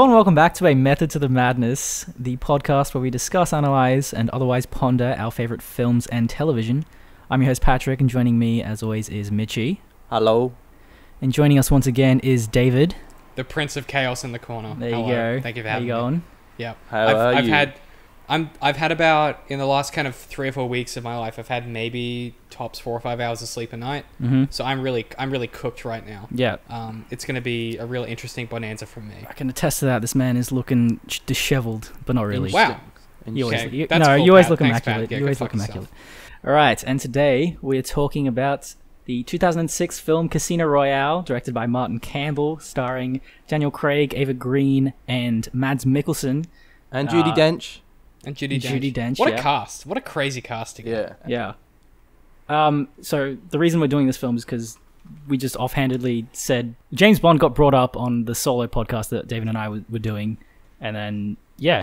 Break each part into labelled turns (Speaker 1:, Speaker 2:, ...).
Speaker 1: Hello and welcome back to a Method to the Madness, the podcast where we discuss, analyze, and otherwise ponder our favorite films and television. I'm your host Patrick, and joining me, as always, is Mitchie.
Speaker 2: Hello.
Speaker 1: And joining us once again is David.
Speaker 3: The Prince of Chaos in the corner.
Speaker 1: There you
Speaker 3: Hello.
Speaker 1: go.
Speaker 3: Thank you for having me.
Speaker 1: How you going?
Speaker 3: Yeah.
Speaker 2: I've
Speaker 3: had about, in the last kind of 3 or 4 weeks of my life, I've had maybe tops 4 or 5 hours of sleep a night.
Speaker 1: Mm-hmm.
Speaker 3: So I'm really cooked right now.
Speaker 1: Yeah.
Speaker 3: It's going to be a real interesting bonanza from me.
Speaker 1: I can attest to that. This man is looking disheveled, but not really.
Speaker 3: Wow.
Speaker 1: You always,
Speaker 3: Okay,
Speaker 1: you
Speaker 3: that's cool,
Speaker 1: always
Speaker 3: Pat.
Speaker 1: look
Speaker 3: Thanks,
Speaker 1: immaculate.
Speaker 3: Pat. Yeah,
Speaker 1: you
Speaker 3: go
Speaker 1: always
Speaker 3: fuck
Speaker 1: look
Speaker 3: yourself.
Speaker 1: immaculate. All right, and today we're talking about the 2006 film Casino Royale, directed by Martin Campbell, starring Daniel Craig, Ava Green, and Mads Mikkelsen.
Speaker 2: And Judi Dench.
Speaker 3: And Judi Dench.
Speaker 1: What
Speaker 3: a cast. What a crazy cast again.
Speaker 1: Yeah. So the reason we're doing this film is because we just offhandedly said James Bond got brought up on the solo podcast that David and I were doing, and then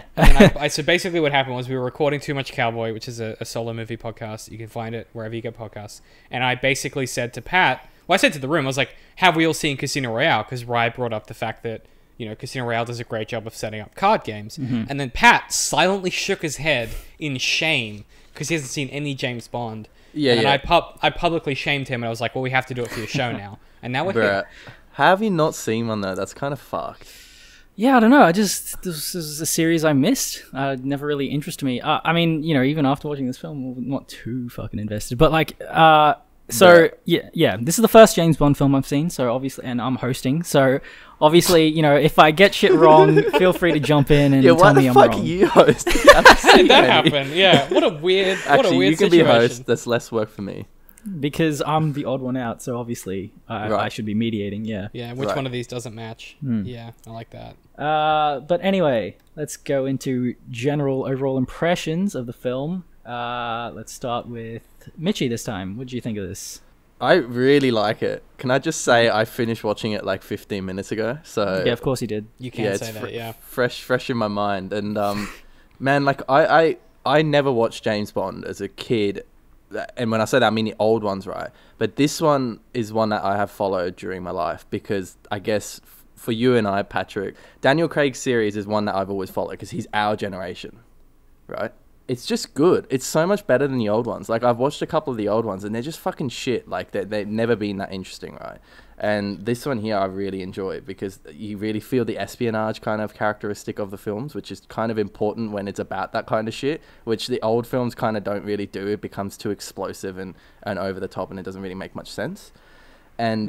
Speaker 3: So basically what happened was we were recording Too Much Cowboy, which is a solo movie podcast. You can find it wherever you get podcasts. And I basically said to Pat, I said to the room, I was like, have we all seen Casino Royale? Because Rye brought up the fact that, Casino Royale does a great job of setting up card games.
Speaker 1: Mm-hmm.
Speaker 3: And then Pat silently shook his head in shame because he hasn't seen any James Bond. And I publicly shamed him, and I was like, well, we have to do it for your show now. And now we're here.
Speaker 2: How have you not seen one, though? That's kind of fucked.
Speaker 1: Yeah, I don't know. this is a series I missed. Never really interested me. I mean, even after watching this film, I'm not too fucking invested. But this is the first James Bond film I've seen. So obviously, and I'm hosting. So obviously, if I get shit wrong, feel free to jump in and tell me I'm wrong.
Speaker 2: Why the fuck are you hosting?
Speaker 3: How did that happen? Yeah, what a weird
Speaker 2: you can
Speaker 3: situation.
Speaker 2: be a host. That's less work for me.
Speaker 1: Because I'm the odd one out, so obviously I should be mediating, yeah.
Speaker 3: Yeah, which one of these doesn't match? Yeah, I like that.
Speaker 1: But anyway, let's go into general overall impressions of the film. Let's start with Mitchie this time. What did you think of this?
Speaker 2: I really like it. Can I just say I finished watching it like 15 minutes ago? So
Speaker 1: yeah, of course you did.
Speaker 3: You can say that, yeah.
Speaker 2: Fresh in my mind. And man, like I never watched James Bond as a kid. And when I say that, I mean the old ones, right? But this one is one that I have followed during my life because I guess for you and I, Patrick, Daniel Craig's series is one that I've always followed because he's our generation, right? It's just good. It's so much better than the old ones. Like, I've watched a couple of the old ones and they're just fucking shit. Like, they've never been that interesting, right? And this one here I really enjoy because you really feel the espionage kind of characteristic of the films, which is kind of important when it's about that kind of shit, which the old films kind of don't really do. It becomes too explosive and over the top and it doesn't really make much sense. And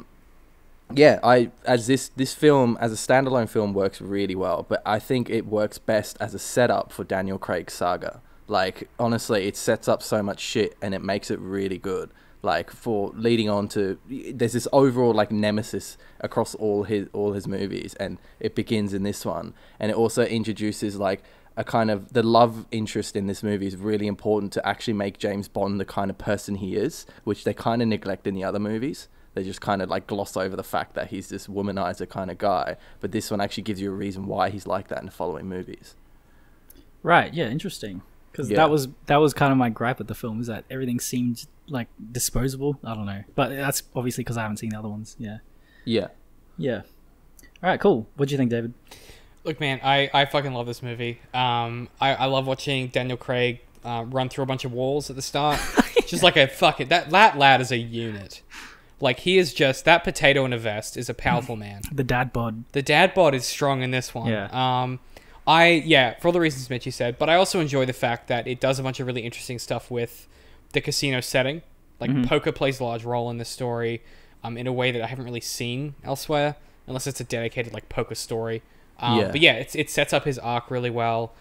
Speaker 2: this film as a standalone film works really well, but I think it works best as a setup for Daniel Craig's saga. Like, honestly, it sets up so much shit and it makes it really good. Like, for leading on to, there's this overall like nemesis across all his movies, and it begins in this one, and it also introduces like a kind of the love interest in this movie is really important to actually make James Bond the kind of person he is, which they kind of neglect in the other movies. They just kind of like gloss over the fact that he's this womanizer kind of guy, but this one actually gives you a reason why he's like that in the following movies.
Speaker 1: Right, yeah, interesting. Because that was kind of my gripe with the film, is that everything seemed like disposable. I don't know, but that's obviously because I haven't seen the other ones. Yeah. All right, cool. What do you think, David?
Speaker 3: Look, man, I fucking love this movie. I love watching Daniel Craig run through a bunch of walls at the start. Just like a fucking that lad is a unit. Like, he is just, that potato in a vest is a powerful man.
Speaker 1: The dad bod.
Speaker 3: The dad bod is strong in this one.
Speaker 1: Yeah.
Speaker 3: For all the reasons Mitchie said, but I also enjoy the fact that it does a bunch of really interesting stuff with the casino setting. Like, poker plays a large role in this story in a way that I haven't really seen elsewhere, unless it's a dedicated, like, poker story. But yeah, it sets up his arc really well.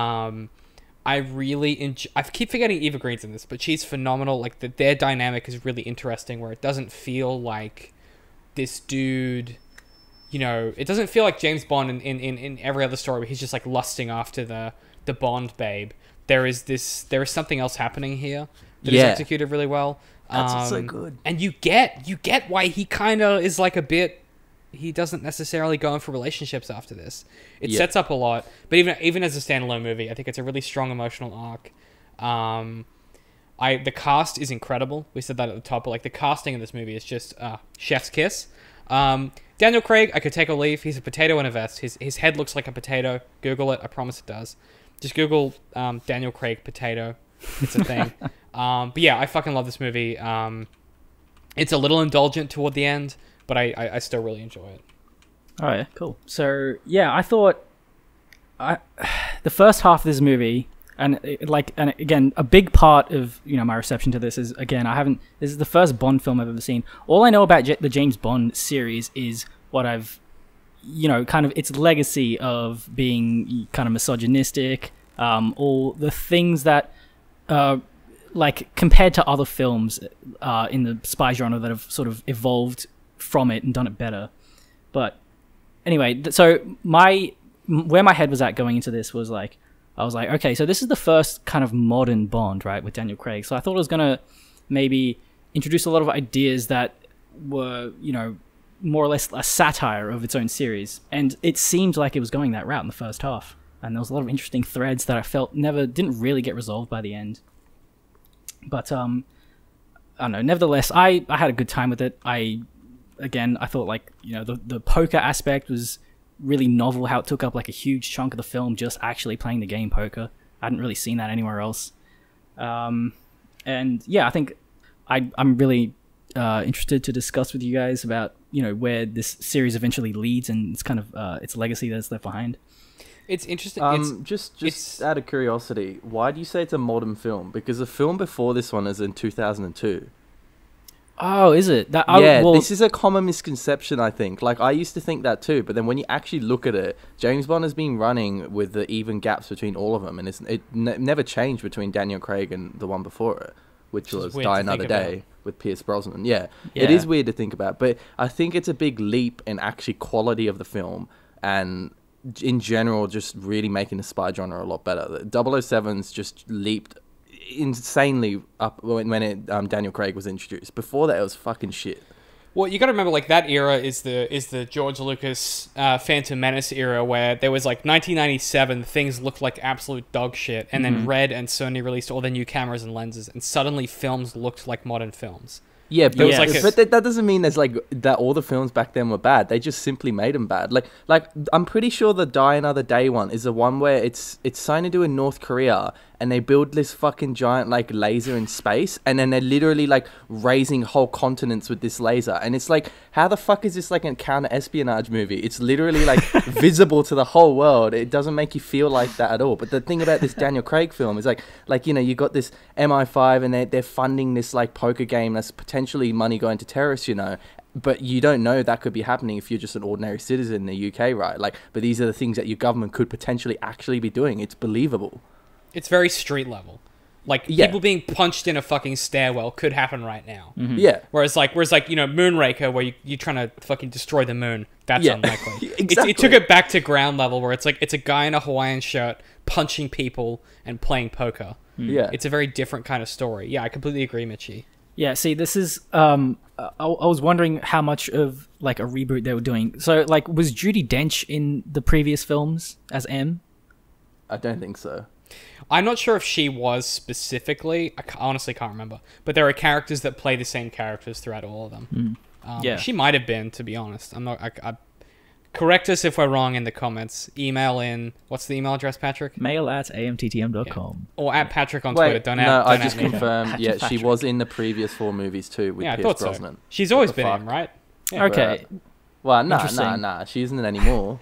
Speaker 3: I really I keep forgetting Eva Green's in this, but she's phenomenal. Like, their dynamic is really interesting, where it doesn't feel like this dude... it doesn't feel like James Bond in every other story where he's just like lusting after the Bond babe. There is something else happening here that is executed really well.
Speaker 2: That's so good.
Speaker 3: And you get why he kind of is like a bit. He doesn't necessarily go in for relationships after this. It sets up a lot, but even as a standalone movie, I think it's a really strong emotional arc. The cast is incredible. We said that at the top, but like the casting in this movie is just chef's kiss. Daniel Craig, I could take or leave. He's a potato in a vest. His head looks like a potato. Google it. I promise it does. Just Google Daniel Craig potato. It's a thing. But yeah, I fucking love this movie. It's a little indulgent toward the end, but I still really enjoy it.
Speaker 1: All right, cool. So yeah, I thought the first half of this movie, and again, a big part of my reception to this is, again, this is the first Bond film I've ever seen. All I know about the James Bond series is what I've kind of its legacy of being kind of misogynistic, all the things that compared to other films in the spy genre that have sort of evolved from it and done it better. But anyway, so where my head was at going into this was I was like, okay, so this is the first kind of modern Bond, right, with Daniel Craig. So I thought it was going to maybe introduce a lot of ideas that were, more or less a satire of its own series. And it seemed like it was going that route in the first half. And there was a lot of interesting threads that I felt didn't really get resolved by the end. But, I don't know, nevertheless, I had a good time with it. I thought the poker aspect was really novel, how it took up a huge chunk of the film just actually playing the game poker. I hadn't really seen that anywhere else. And yeah, I think I'm really interested to discuss with you guys about where this series eventually leads and its kind of its legacy that's left behind.
Speaker 3: It's interesting.
Speaker 2: Just out of curiosity, why do you say it's a modern film? Because the film before this one is in 2002.
Speaker 1: Oh, is it?
Speaker 2: This is a common misconception, I think. I used to think that too, but then when you actually look at it, James Bond has been running with the even gaps between all of them, and it never changed between Daniel Craig and the one before it, which was Die Another Day with Pierce Brosnan. Yeah, it is weird to think about, but I think it's a big leap in actually quality of the film, and in general, just really making the spy genre a lot better. The 007's just leaped insanely up when Daniel Craig was introduced. Before that, it was fucking shit.
Speaker 3: Well, you got to remember, that era is the George Lucas Phantom Menace era, where there was 1997, things looked like absolute dog shit, and then Red and Sony released all their new cameras and lenses, and suddenly films looked like modern films.
Speaker 2: Yeah, but, that doesn't mean there's that all the films back then were bad. They just simply made them bad. I'm pretty sure the Die Another Day one is the one where it's something to do in North Korea, and they build this fucking giant laser in space, and then they're literally raising whole continents with this laser, and it's how the fuck is this a counter-espionage movie? It's literally visible to the whole world. It doesn't make you feel like that at all. But the thing about this Daniel Craig film is you got this MI5, and they're funding this poker game that's potentially money going to terrorists, but you don't know that could be happening if you're just an ordinary citizen in the UK, right? But these are the things that your government could potentially actually be doing. It's believable.
Speaker 3: It's very street level. People being punched in a fucking stairwell could happen right now.
Speaker 2: Mm-hmm. Yeah.
Speaker 3: Whereas Moonraker, where you're trying to fucking destroy the moon, that's unlikely.
Speaker 2: Exactly.
Speaker 3: It took it back to ground level, where it's a guy in a Hawaiian shirt punching people and playing poker.
Speaker 2: Yeah.
Speaker 3: It's a very different kind of story. Yeah, I completely agree, Mitchie.
Speaker 1: Yeah, see, this is I was wondering how much of a reboot they were doing. So was Judi Dench in the previous films as M?
Speaker 2: I don't think so.
Speaker 3: I'm not sure if she was specifically. I honestly can't remember. But there are characters that play the same characters throughout all of them. She might have been, to be honest. I'm not. Correct us if we're wrong in the comments. Email in. What's the email address, Patrick?
Speaker 1: mail@amttm.com.
Speaker 3: Or at Patrick on Twitter.
Speaker 2: I just confirmed. Yeah, she was in the previous 4 movies too with Pierce Brosnan.
Speaker 3: So. She's always been in, right?
Speaker 1: Yeah. Okay.
Speaker 2: Well, nah. She isn't anymore.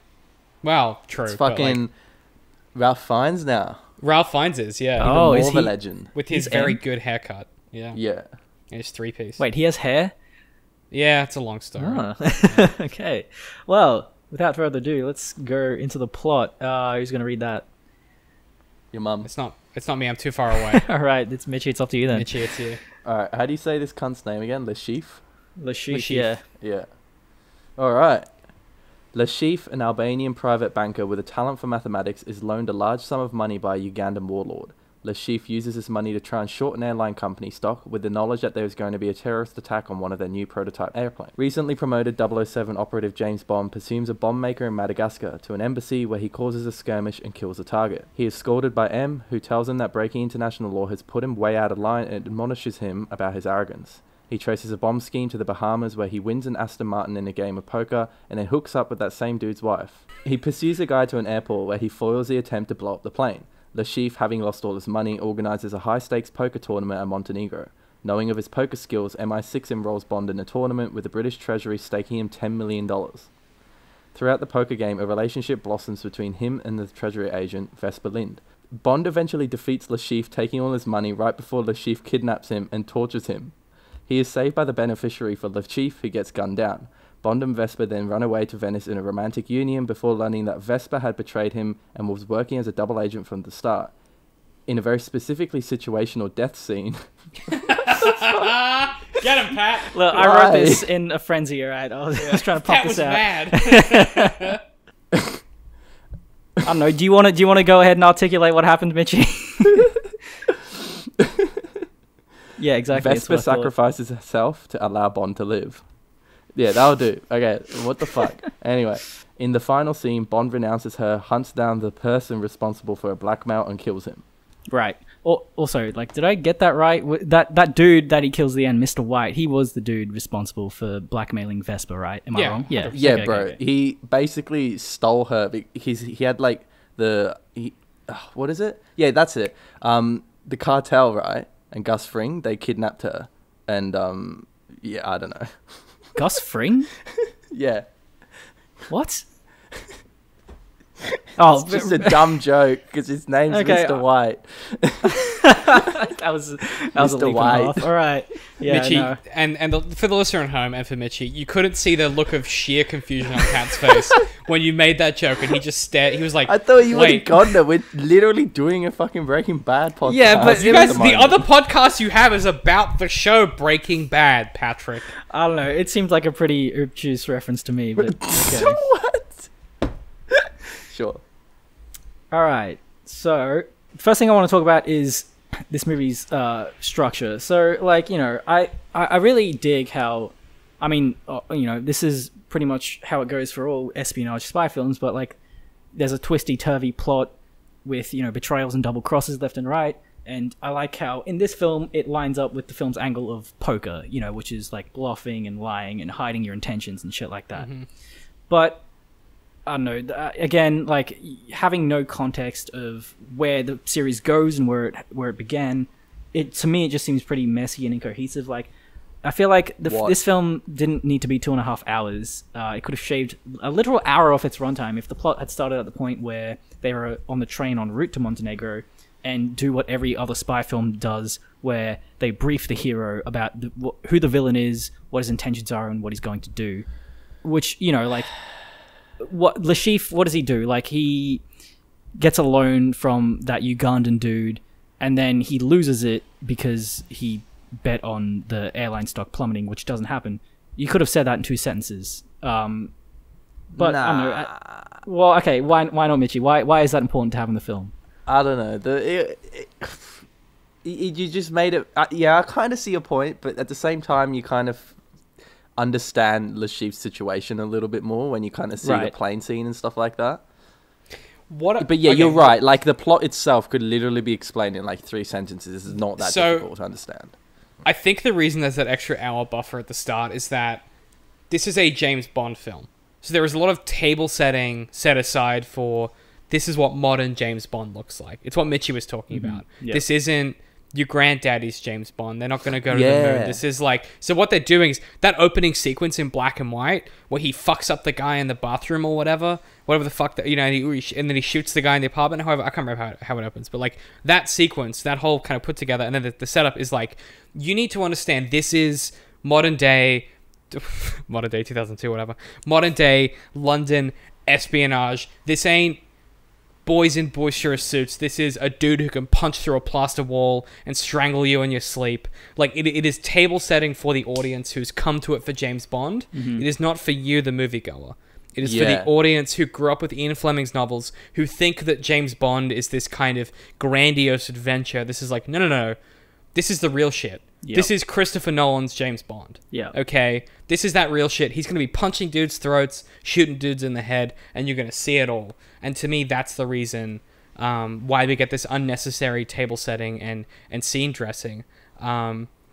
Speaker 3: Well, true.
Speaker 2: It's fucking Ralph Fiennes now.
Speaker 3: Ralph Fiennes is, yeah.
Speaker 2: Even more of a legend.
Speaker 3: With his very good haircut. Yeah.
Speaker 2: Yeah.
Speaker 3: His 3-piece.
Speaker 1: Wait, he has hair?
Speaker 3: Yeah, it's a long story.
Speaker 1: Oh. Okay. Well, without further ado, let's go into the plot. Who's going to read that?
Speaker 2: Your mum.
Speaker 3: It's not me. I'm too far away.
Speaker 1: All right, it's Mitchie. It's up to you then.
Speaker 3: Mitchie, it's you.
Speaker 2: All right. How do you say this cunt's name again? Lashif?
Speaker 1: Lashif, yeah.
Speaker 2: Yeah. All right. Lashif, an Albanian private banker with a talent for mathematics, is loaned a large sum of money by a Ugandan warlord. Lashif uses this money to try and short an airline company stock with the knowledge that there is going to be a terrorist attack on one of their new prototype airplanes. Recently promoted 007 operative James Bond pursues a bomb maker in Madagascar to an embassy where he causes a skirmish and kills the target. He is scolded by M, who tells him that breaking international law has put him way out of line and admonishes him about his arrogance. He traces a bomb scheme to the Bahamas where he wins an Aston Martin in a game of poker and then hooks up with that same dude's wife. He pursues a guy to an airport where he foils the attempt to blow up the plane. Lashif, having lost all his money, organizes a high-stakes poker tournament at Montenegro. Knowing of his poker skills, MI6 enrolls Bond in a tournament with the British Treasury staking him $10 million. Throughout the poker game, a relationship blossoms between him and the Treasury agent, Vesper Lind. Bond eventually defeats Lashif, taking all his money right before Lashif kidnaps him and tortures him. He is saved by the beneficiary for Lashif, who gets gunned down. Bond and Vesper then run away to Venice in a romantic union before learning that Vesper had betrayed him and was working as a double agent from the start. In a very specifically situational death scene...
Speaker 3: Get him, Pat!
Speaker 1: Look, I wrote this in a frenzy, alright? I was trying to pop
Speaker 3: Pat
Speaker 1: this
Speaker 3: was
Speaker 1: out.
Speaker 3: mad.
Speaker 1: I don't know, do you want to go ahead and articulate what happened, Mitchie? Yeah, exactly.
Speaker 2: Vesper sacrifices herself to allow Bond to live. Yeah, that'll do. Okay, what the fuck? Anyway, in the final scene, Bond renounces her, hunts down the person responsible for a blackmail, and kills him.
Speaker 1: Right. Also, like, did I get that right? That dude that he kills at the end, Mr. White, he was the dude responsible for blackmailing Vesper, right? Am I wrong? Yeah.
Speaker 2: Yeah,
Speaker 1: okay,
Speaker 2: bro.
Speaker 1: okay.
Speaker 2: He basically stole her. He had like what is it? Yeah, that's it. The cartel, right? And Gus Fring, they kidnapped her, and yeah, I don't know.
Speaker 1: Gus Fring?
Speaker 2: Yeah.
Speaker 1: What? Oh,
Speaker 2: It's just a dumb joke because his name's
Speaker 1: Okay,
Speaker 2: Mr. White.
Speaker 1: that was a
Speaker 2: Mr.
Speaker 1: leap
Speaker 2: White.
Speaker 1: and a half. All right. Yeah,
Speaker 3: Mitchie,
Speaker 1: no.
Speaker 3: and for the listener at home and for Mitchie, you couldn't see the look of sheer confusion on Pat's face when you made that joke, and he just stared. He was like,
Speaker 2: I thought you would have
Speaker 3: wait.
Speaker 2: gotten it. We're literally doing a fucking Breaking Bad podcast.
Speaker 1: Yeah, but
Speaker 3: You guys,
Speaker 2: at
Speaker 3: the
Speaker 2: moment.
Speaker 3: other podcast you have is about the show Breaking Bad, Patrick.
Speaker 1: I don't know. It seemed like a pretty obtuse reference to me, but okay.
Speaker 2: What? Sure.
Speaker 1: All right. So, first thing I want to talk about is this movie's structure. So, like, you know, I really dig how, I mean, you know, this is pretty much how it goes for all espionage spy films, but, like, there's a twisty-turvy plot with, you know, betrayals and double crosses left and right, and I like how, in this film, it lines up with the film's angle of poker, you know, which is, like, bluffing and lying and hiding your intentions and shit like that.
Speaker 3: Mm-hmm.
Speaker 1: But... I don't know. Again, like having no context of where the series goes and where it began, to me it just seems pretty messy and incohesive. Like, I feel like this film didn't need to be 2.5 hours. It could have shaved a literal hour off its runtime if the plot had started at the point where they were on the train en route to Montenegro, and do what every other spy film does, where they brief the hero about who the villain is, what his intentions are, and what he's going to do. Which, you know, like. What Lashif, what does he do? Like, he gets a loan from that Ugandan dude, and then he loses it because he bet on the airline stock plummeting, which doesn't happen. You could have said that in 2 sentences. But I don't know. Well, okay, why not, Mitchie? Why is that important to have in the film?
Speaker 2: I don't know. You just made it. Yeah, I kind of see your point, but at the same time, you kind of understand Lashif's situation a little bit more when you kind of see the plane scene and stuff like that. But yeah, you're right. Like, the plot itself could literally be explained in like 3 sentences. It's not that difficult to understand.
Speaker 3: I think the reason there's that extra hour buffer at the start is that this is a James Bond film. So there is a lot of table setting set aside for this is what modern James Bond looks like. It's what Mitchie was talking about. Yep. This isn't your granddaddy's James Bond. They're not going to go to the moon. This is like... So what they're doing is that opening sequence in black and white where he fucks up the guy in the bathroom or whatever the fuck that, you know, and then he shoots the guy in the apartment. However, I can't remember how it opens, but like that sequence, that whole kind of put together, and then the setup is like, you need to understand this is modern day 2002, whatever. Modern day London espionage. This ain't boys in boisterous suits. This is a dude who can punch through a plaster wall and strangle you in your sleep. Like, it is table setting for the audience who's come to it for James Bond. It is not for you, the moviegoer. It is for the audience who grew up with Ian Fleming's novels, who think that James Bond is this kind of grandiose adventure. This is like, no. This is the real shit. Yep. This is Christopher Nolan's James Bond. Yeah. Okay? This is that real shit. He's going to be punching dudes' throats, shooting dudes in the head, and you're going to see it all. And to me, that's the reason why we get this unnecessary table setting and scene dressing.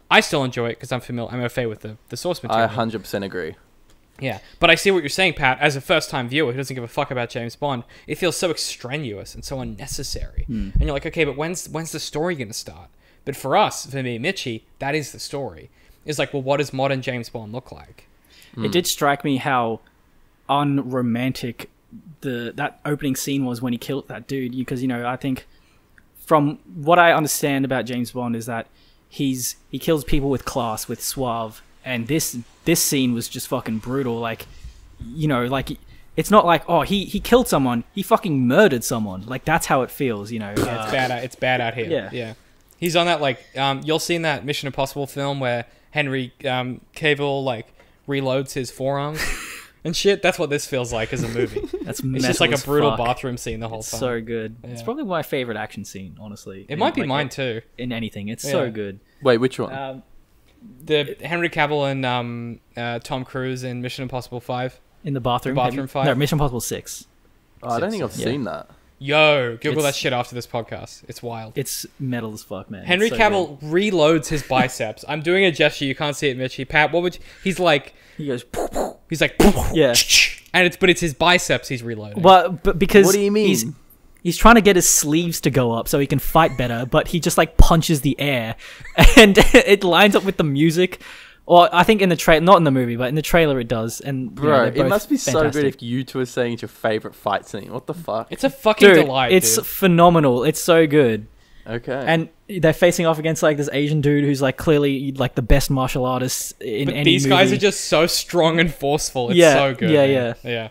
Speaker 3: I still enjoy it because I'm familiar. I'm okay with the source material.
Speaker 2: I 100% agree.
Speaker 3: Yeah, but I see what you're saying, Pat. As a first-time viewer who doesn't give a fuck about James Bond, it feels so extraneous and so unnecessary. And you're like, okay, but when's the story going to start? But for us, for me, Mitchie, that is the story. It's like, well, what does modern James Bond look like?
Speaker 1: It did strike me how unromantic that opening scene was when he killed that dude. Because, you know, I think from what I understand about James Bond is that he kills people with class, with suave. And this scene was just fucking brutal. Like, you know, like, it's not like, oh, he killed someone. He fucking murdered someone. Like, that's how it feels, you know.
Speaker 3: Yeah, it's bad out here. Yeah. He's on that, like, you'll see in that Mission Impossible film where Henry Cavill, like, reloads his forearms and shit. That's what this feels like as a movie. It's just like a brutal bathroom scene the whole time.
Speaker 1: So good. Yeah. It's probably my favorite action scene, honestly.
Speaker 3: It might be mine, too.
Speaker 1: In anything. It's so good.
Speaker 2: Wait, which one?
Speaker 3: The Henry Cavill and Tom Cruise in Mission Impossible 5.
Speaker 1: In the bathroom?
Speaker 3: Fight?
Speaker 1: No, Mission Impossible 6.
Speaker 2: Oh, I don't think I've seen that.
Speaker 3: Yo, Google that shit after this podcast. It's wild.
Speaker 1: It's metal as fuck, man.
Speaker 3: Henry Cavill reloads his biceps. I'm doing a gesture. You can't see it, Mitchie. Pat, what would you... He's like...
Speaker 1: He goes...
Speaker 3: He's like...
Speaker 1: Yeah.
Speaker 3: And it's his biceps he's reloading.
Speaker 1: But because...
Speaker 2: What do you mean?
Speaker 1: He's trying to get his sleeves to go up so he can fight better, but he just, like, punches the air. And it lines up with the music. Or I think in the trailer... Not in the movie, but in the trailer it does. And,
Speaker 2: bro, it must be so good if you two are saying it's your favorite fight scene. What the fuck?
Speaker 3: It's a fucking delight,
Speaker 1: it's phenomenal. It's so good.
Speaker 2: Okay.
Speaker 1: And they're facing off against, like, this Asian dude who's, like, clearly, like, the best martial artist in any
Speaker 3: these
Speaker 1: movie.
Speaker 3: guys are just so strong and forceful. It's so good.
Speaker 1: Yeah.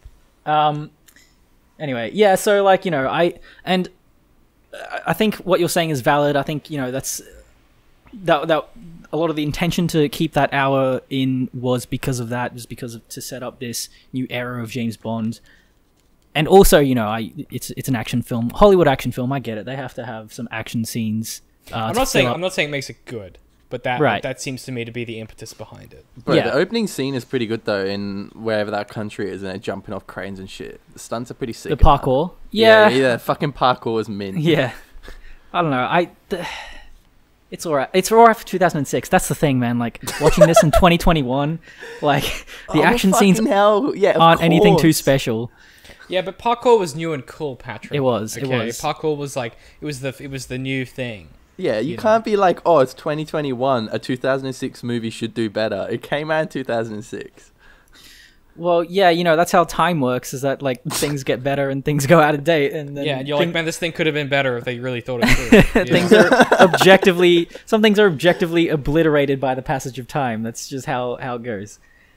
Speaker 1: Anyway, yeah, so, like, you know, I think what you're saying is valid. I think, you know, that a lot of the intention to keep that hour in was because of that, just to set up this new era of James Bond. And also, you know, it's an action film, Hollywood action film. I get it; they have to have some action scenes.
Speaker 3: I'm not saying it makes it good, but that seems to me to be the impetus behind it.
Speaker 2: Bro, the opening scene is pretty good though, in wherever that country is, and they're jumping off cranes and shit. The stunts are pretty sick.
Speaker 1: The parkour,
Speaker 2: yeah, fucking parkour is mint.
Speaker 1: Yeah, I don't know. It's alright. It's alright for 2006. That's the thing, man. Like, watching this in 2021, like, the action scenes aren't anything too special.
Speaker 3: Yeah, but parkour was new and cool, Patrick.
Speaker 1: It was.
Speaker 3: Parkour was like it was the new thing.
Speaker 2: Yeah, you can't be like, oh, it's 2021. A 2006 movie should do better. It came out in 2006.
Speaker 1: Well, yeah, you know, that's how time works, is that, like, things get better and things go out of date. And then
Speaker 3: and you're like, man, this thing could have been better if they really thought it through. Some things are objectively obliterated by the passage of time. That's just how it goes.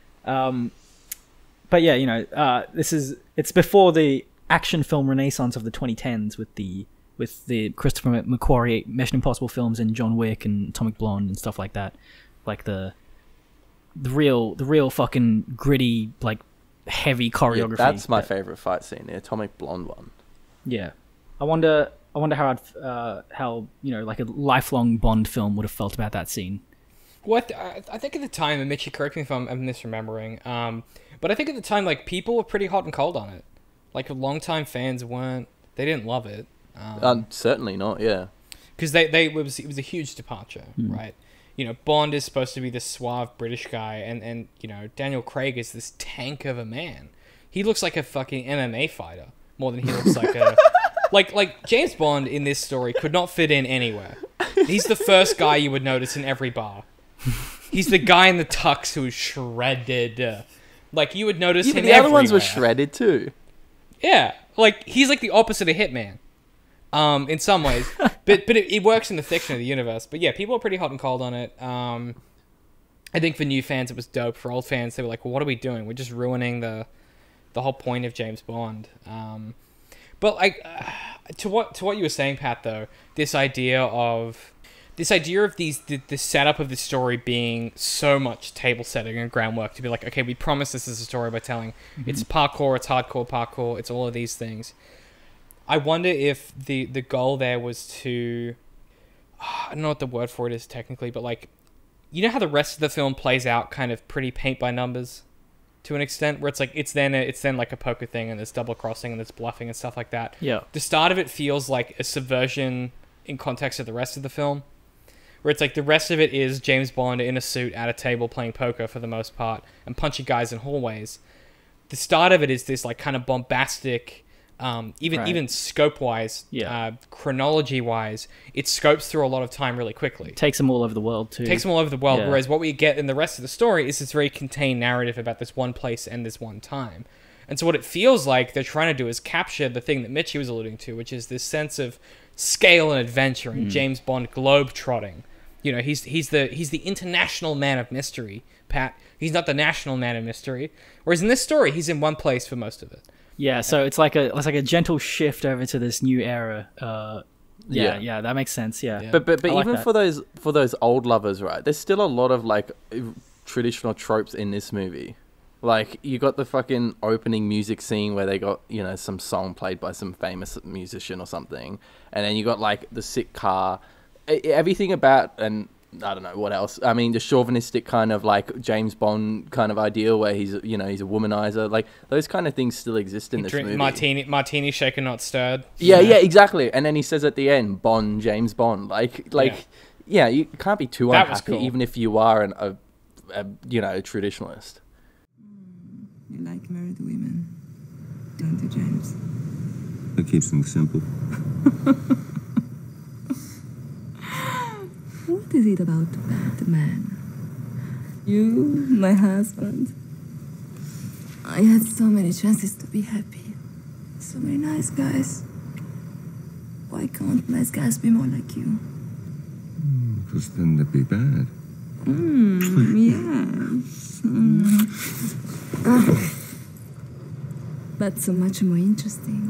Speaker 3: But yeah, you know, it's before the action film renaissance of the 2010s with the Christopher McQuarrie Mission Impossible films and John Wick and Atomic Blonde and stuff like that. Like the real fucking gritty, like, heavy choreography.
Speaker 2: Yeah, that's my favorite fight scene, the Atomic Blonde one.
Speaker 1: Yeah, I wonder how you know, like, a lifelong Bond film would have felt about that scene.
Speaker 3: What I think at the time, and Mitchie, correct me if I'm misremembering, but I think at the time, like, people were pretty hot and cold on it. Like, longtime fans weren't. They didn't love it.
Speaker 2: Certainly not. Yeah,
Speaker 3: because it was a huge departure, right? You know, Bond is supposed to be this suave British guy, and you know, Daniel Craig is this tank of a man. He looks like a fucking MMA fighter more than he looks like a... Like James Bond in this story could not fit in anywhere. He's the first guy you would notice in every bar. He's the guy in the tux who's shredded. Like, you would notice him
Speaker 2: the
Speaker 3: everywhere.
Speaker 2: other ones were shredded too.
Speaker 3: Yeah, like, he's like the opposite of Hitman. In some ways, but it works in the fiction of the universe. But yeah, people are pretty hot and cold on it. I think for new fans it was dope. For old fans, they were like, "Well, what are we doing? We're just ruining the whole point of James Bond." But like, to what you were saying, Pat, though, this idea of the setup of the story being so much table setting and groundwork to be like, okay, we promise this is a story by telling. It's parkour, it's hardcore parkour, it's all of these things. I wonder if the goal there was to... I don't know what the word for it is technically, but, like, you know how the rest of the film plays out kind of pretty paint by numbers to an extent, where it's like it's then like a poker thing, and there's double crossing and there's bluffing and stuff like that.
Speaker 1: Yeah.
Speaker 3: The start of it feels like a subversion in context of the rest of the film. where it's like the rest of it is James Bond in a suit at a table playing poker for the most part and punching guys in hallways. The start of it is this like kind of bombastic, even scope wise, chronology wise, it scopes through a lot of time really quickly.
Speaker 1: Takes them all over the world too.
Speaker 3: Whereas what we get in the rest of the story is this very contained narrative about this one place and this one time. And so what it feels like they're trying to do is capture the thing that Mitchie was alluding to, which is this sense of scale and adventure and James Bond globe-trotting. You know, he's the international man of mystery, Pat. He's not the national man of mystery. Whereas in this story, he's in one place for most of it.
Speaker 1: Yeah, so it's like a gentle shift over to this new era. Yeah, that makes sense. Yeah,
Speaker 2: but even for those old lovers, right? There's still a lot of like traditional tropes in this movie. Like, you got the fucking opening music scene where they got, you know, some song played by some famous musician or something. And then you got, like, the sick car. Everything about, and I don't know what else. I mean, the chauvinistic kind of, like, James Bond kind of ideal where he's, you know, he's a womanizer. Like, those kind of things still exist in this movie.
Speaker 3: Martini shaken, not stirred.
Speaker 2: Yeah, exactly. And then he says at the end, Bond, James Bond. Yeah, you can't be too unhappy, cool. Even if you are a traditionalist.
Speaker 4: You like married women, don't you, James?
Speaker 5: That keeps things simple.
Speaker 4: What is it about that man? You, my husband. I had so many chances to be happy. So many nice guys. Why can't nice guys be more like you?
Speaker 5: Because then they'd be bad.
Speaker 4: Yes. That's so much more interesting.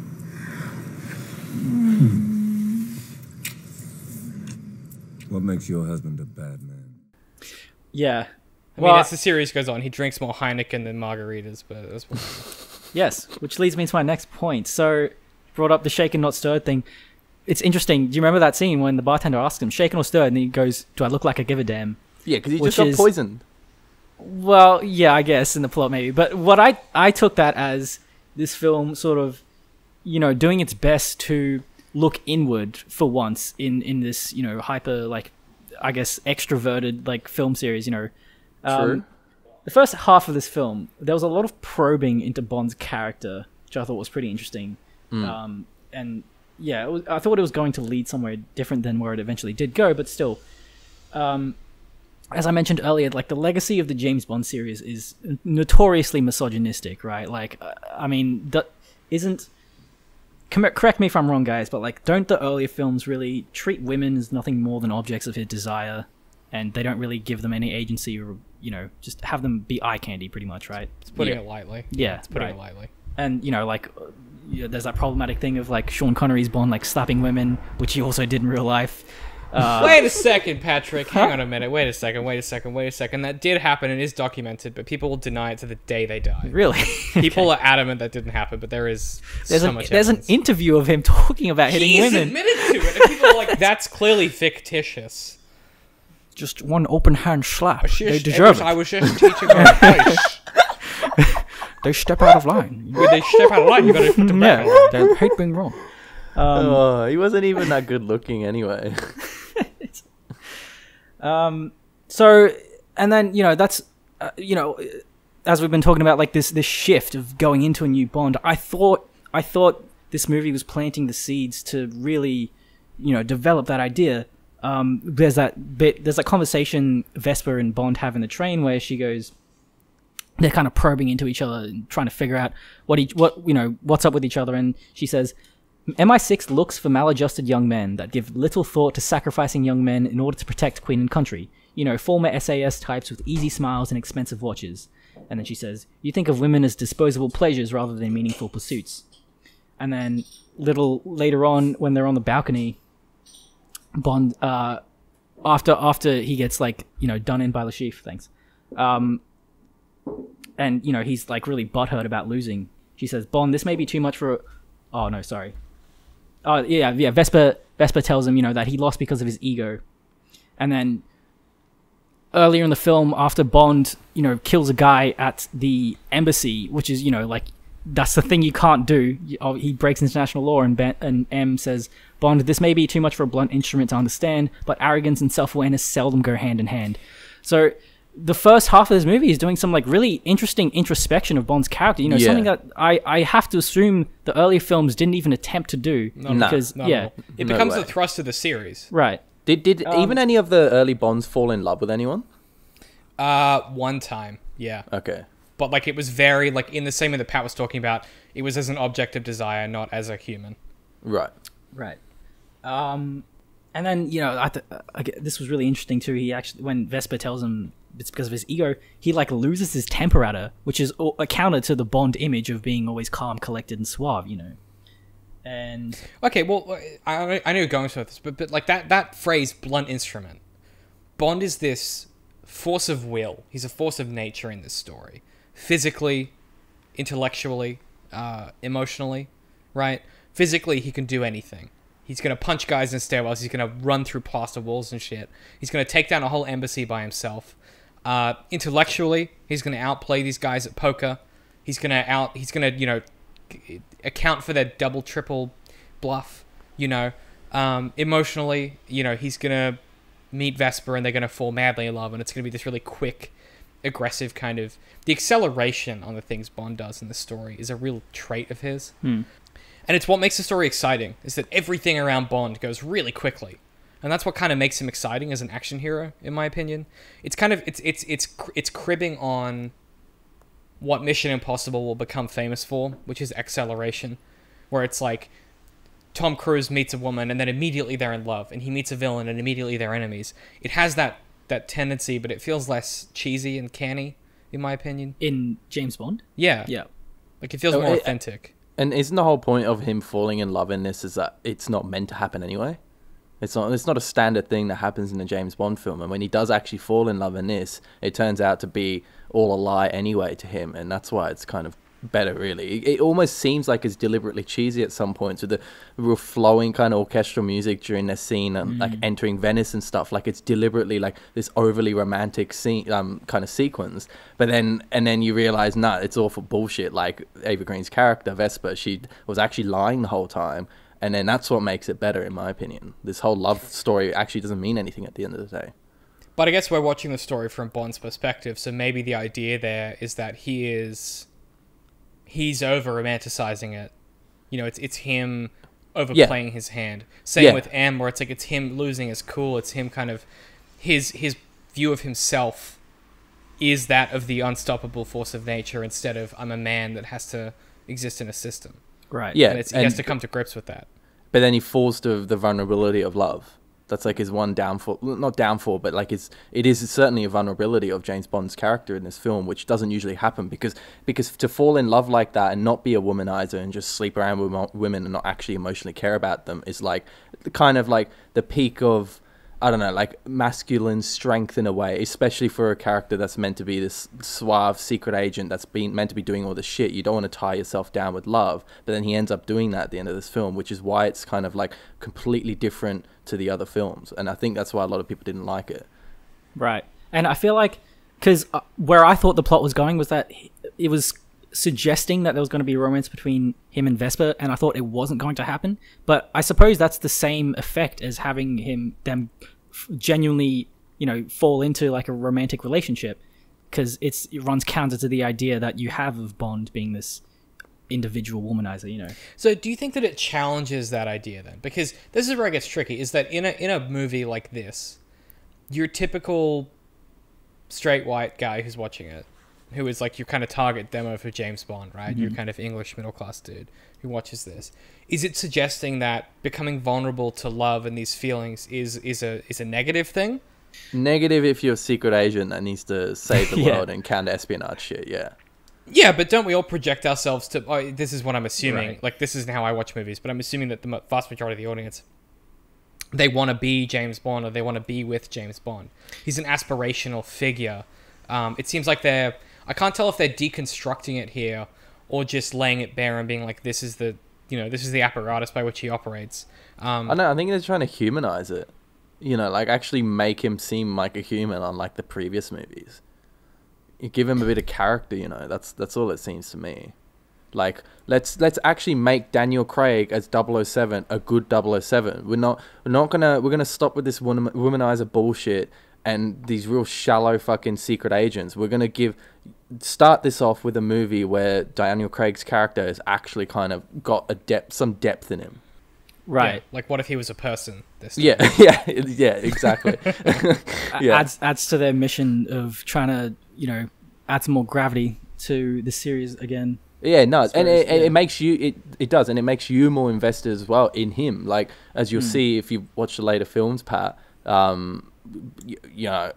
Speaker 5: What makes your husband a bad man?
Speaker 1: Yeah.
Speaker 3: I mean, as the series goes on, he drinks more Heineken than margaritas, but that's what.
Speaker 1: Yes, which leads me to my next point. So, brought up the shaken not stirred thing. It's interesting. Do you remember that scene when the bartender asks him, shaken or stirred? And he goes, do I look like I give a damn?
Speaker 2: Yeah, because he just got poisoned.
Speaker 1: Well, yeah, I guess in the plot maybe. But what I took that as this film sort of, you know, doing its best to look inward for once in this, you know, hyper, like, I guess, extroverted, like, film series, you know.
Speaker 2: True.
Speaker 1: The first half of this film, there was a lot of probing into Bond's character, which I thought was pretty interesting. And yeah, I thought it was going to lead somewhere different than where it eventually did go, but still, as I mentioned earlier, like, the legacy of the James Bond series is notoriously misogynistic, right? Like, I mean, that isn't... Correct me if I'm wrong, guys, but, like, don't the earlier films really treat women as nothing more than objects of his desire, and they don't really give them any agency or, you know, just have them be eye candy, pretty much, right?
Speaker 3: It's putting it lightly.
Speaker 1: Yeah,
Speaker 3: it's putting it lightly.
Speaker 1: And, you know, like, there's that problematic thing of, like, Sean Connery's Bond, like, slapping women, which he also did in real life.
Speaker 3: Wait a second, Patrick. Hang on a minute. Wait a second. That did happen and is documented, but people will deny it to the day they die.
Speaker 1: Really?
Speaker 3: People are adamant that didn't happen, but there's so much
Speaker 1: There's
Speaker 3: evidence.
Speaker 1: an interview of him talking about hitting women.
Speaker 3: He's admitted to it, and people are like, that's clearly fictitious.
Speaker 1: Just one open hand slap. They deserve it.
Speaker 3: I was just teaching them twice.
Speaker 1: They step out of line.
Speaker 3: When they step out of line, you gotta put them back.
Speaker 1: They hate being wrong.
Speaker 2: He wasn't even that good looking anyway.
Speaker 1: So, and then, you know, that's, you know, as we've been talking about, like, this shift of going into a new Bond, I thought this movie was planting the seeds to really, you know, develop that idea. There's that conversation Vesper and Bond have in the train where she goes, they're kind of probing into each other and trying to figure out what's up with each other, and she says, MI6 looks for maladjusted young men that give little thought to sacrificing young men in order to protect Queen and country. You know, former SAS types with easy smiles and expensive watches. And then she says, you think of women as disposable pleasures rather than meaningful pursuits. And then later on, when they're on the balcony, Bond, after he gets, like, you know, done in by Le Chiffre, thanks. And, you know, he's, like, really butthurt about losing. She says, Bond, this may be too much for... Oh, no, sorry. Oh, yeah, Vesper tells him, you know, that he lost because of his ego. And then earlier in the film, after Bond, you know, kills a guy at the embassy, which is, you know, like, that's the thing you can't do. He breaks international law, and M says, Bond, this may be too much for a blunt instrument to understand, but arrogance and self-awareness seldom go hand in hand. So the first half of this movie is doing some like really interesting introspection of Bond's character. You know, something that I have to assume the earlier films didn't even attempt to do. Because
Speaker 3: it becomes the thrust of the series.
Speaker 1: Right.
Speaker 2: Did even any of the early Bonds fall in love with anyone?
Speaker 3: One time, yeah.
Speaker 2: Okay.
Speaker 3: But like it was very like in the same way that Pat was talking about, it was as an object of desire, not as a human.
Speaker 2: Right.
Speaker 1: And then, you know, this was really interesting too. He actually, when Vesper tells him it's because of his ego, he like loses his temper at her, which is a counter to the Bond image of being always calm, collected, and suave. You know. And
Speaker 3: okay, well, I know you're going with this, but like that phrase, blunt instrument. Bond is this force of will. He's a force of nature in this story. Physically, intellectually, emotionally, right? Physically, he can do anything. He's going to punch guys in stairwells. He's going to run through plaster walls and shit. He's going to take down a whole embassy by himself. Intellectually, he's going to outplay these guys at poker. He's going to, you know, account for their double, triple bluff, you know. Emotionally, you know, he's going to meet Vesper and they're going to fall madly in love, and it's going to be this really quick, aggressive kind of... The acceleration on the things Bond does in the story is a real trait of his. And it's what makes the story exciting, is that everything around Bond goes really quickly. And that's what kind of makes him exciting as an action hero, in my opinion. It's kind of... It's cribbing on what Mission Impossible will become famous for, which is acceleration. Where it's like... Tom Cruise meets a woman and then immediately they're in love, and he meets a villain and immediately they're enemies. It has that tendency, but it feels less cheesy and canny, in my opinion.
Speaker 1: In James Bond?
Speaker 3: Yeah. Like, it feels more authentic.
Speaker 2: And isn't the whole point of him falling in love in this is that it's not meant to happen anyway? It's not a standard thing that happens in a James Bond film. And when he does actually fall in love in this, it turns out to be all a lie anyway to him. And that's why it's kind of better, really. It almost seems like it's deliberately cheesy at some points, with the real flowing kind of orchestral music during the scene and like entering Venice and stuff. Like, it's deliberately like this overly romantic scene, kind of sequence. But then you realize, nah, it's all for bullshit. Like, Ava Green's character Vesper, she was actually lying the whole time, and then that's what makes it better, in my opinion. This whole love story actually doesn't mean anything at the end of the day.
Speaker 3: But I guess we're watching the story from Bond's perspective, so maybe the idea there is that he's over romanticizing it. You know, it's him overplaying his hand. Same with M, where it's like it's him losing his cool. It's him kind of his view of himself is that of the unstoppable force of nature, instead of I'm a man that has to exist in a system.
Speaker 1: Right.
Speaker 2: Yeah.
Speaker 3: And he has to come to grips with that.
Speaker 2: But then he falls to the vulnerability of love. That's like his one downfall. Not downfall, but like it is certainly a vulnerability of James Bond's character in this film, which doesn't usually happen, because to fall in love like that and not be a womanizer and just sleep around with women and not actually emotionally care about them is like kind of like the peak of, I don't know, like masculine strength in a way, especially for a character that's meant to be this suave secret agent that's been meant to be doing all this shit. You don't want to tie yourself down with love, but then he ends up doing that at the end of this film, which is why it's kind of like completely different to the other films. And I think that's why a lot of people didn't like it.
Speaker 1: Right. And I feel like, because where I thought the plot was going was that it was suggesting that there was going to be a romance between him and Vesper, and I thought it wasn't going to happen. But I suppose that's the same effect as having them genuinely, you know, fall into like a romantic relationship, because it runs counter to the idea that you have of Bond being this individual womanizer, you know.
Speaker 3: So do you think that it challenges that idea then? Because this is where it gets tricky, is that in a movie like this, your typical straight white guy who's watching it, who is like your kind of target demo for James Bond, right? Your kind of English middle class dude who watches this. Is it suggesting that becoming vulnerable to love and these feelings is a negative thing?
Speaker 2: Negative if you're a secret agent that needs to save the world and counter espionage shit, yeah.
Speaker 3: Yeah, but don't we all project ourselves to... Oh, this is what I'm assuming.
Speaker 1: Right.
Speaker 3: Like, this isn't how I watch movies, but I'm assuming that the vast majority of the audience, they want to be James Bond, or they want to be with James Bond. He's an aspirational figure. It seems like they're... I can't tell if they're deconstructing it here or just laying it bare and being like, this is the apparatus by which he operates.
Speaker 2: I think they're trying to humanize it. You know, like actually make him seem like a human, unlike the previous movies. You give him a bit of character, you know. That's all it seems to me. Like, let's actually make Daniel Craig as 007 a good 007. We're gonna stop with this womanizer bullshit and these real shallow fucking secret agents. We're gonna start this off with a movie where Daniel Craig's character has actually kind of got some depth in him.
Speaker 1: Right.
Speaker 3: Yeah, like, what if he was a person this time?
Speaker 2: Yeah, exactly. Yeah.
Speaker 1: Adds to their mission of trying to, you know, add some more gravity to the series again.
Speaker 2: Yeah, no, and it makes you, it does, and it makes you more invested as well in him. Like, as you'll see if you watch the later films, Pat, you know,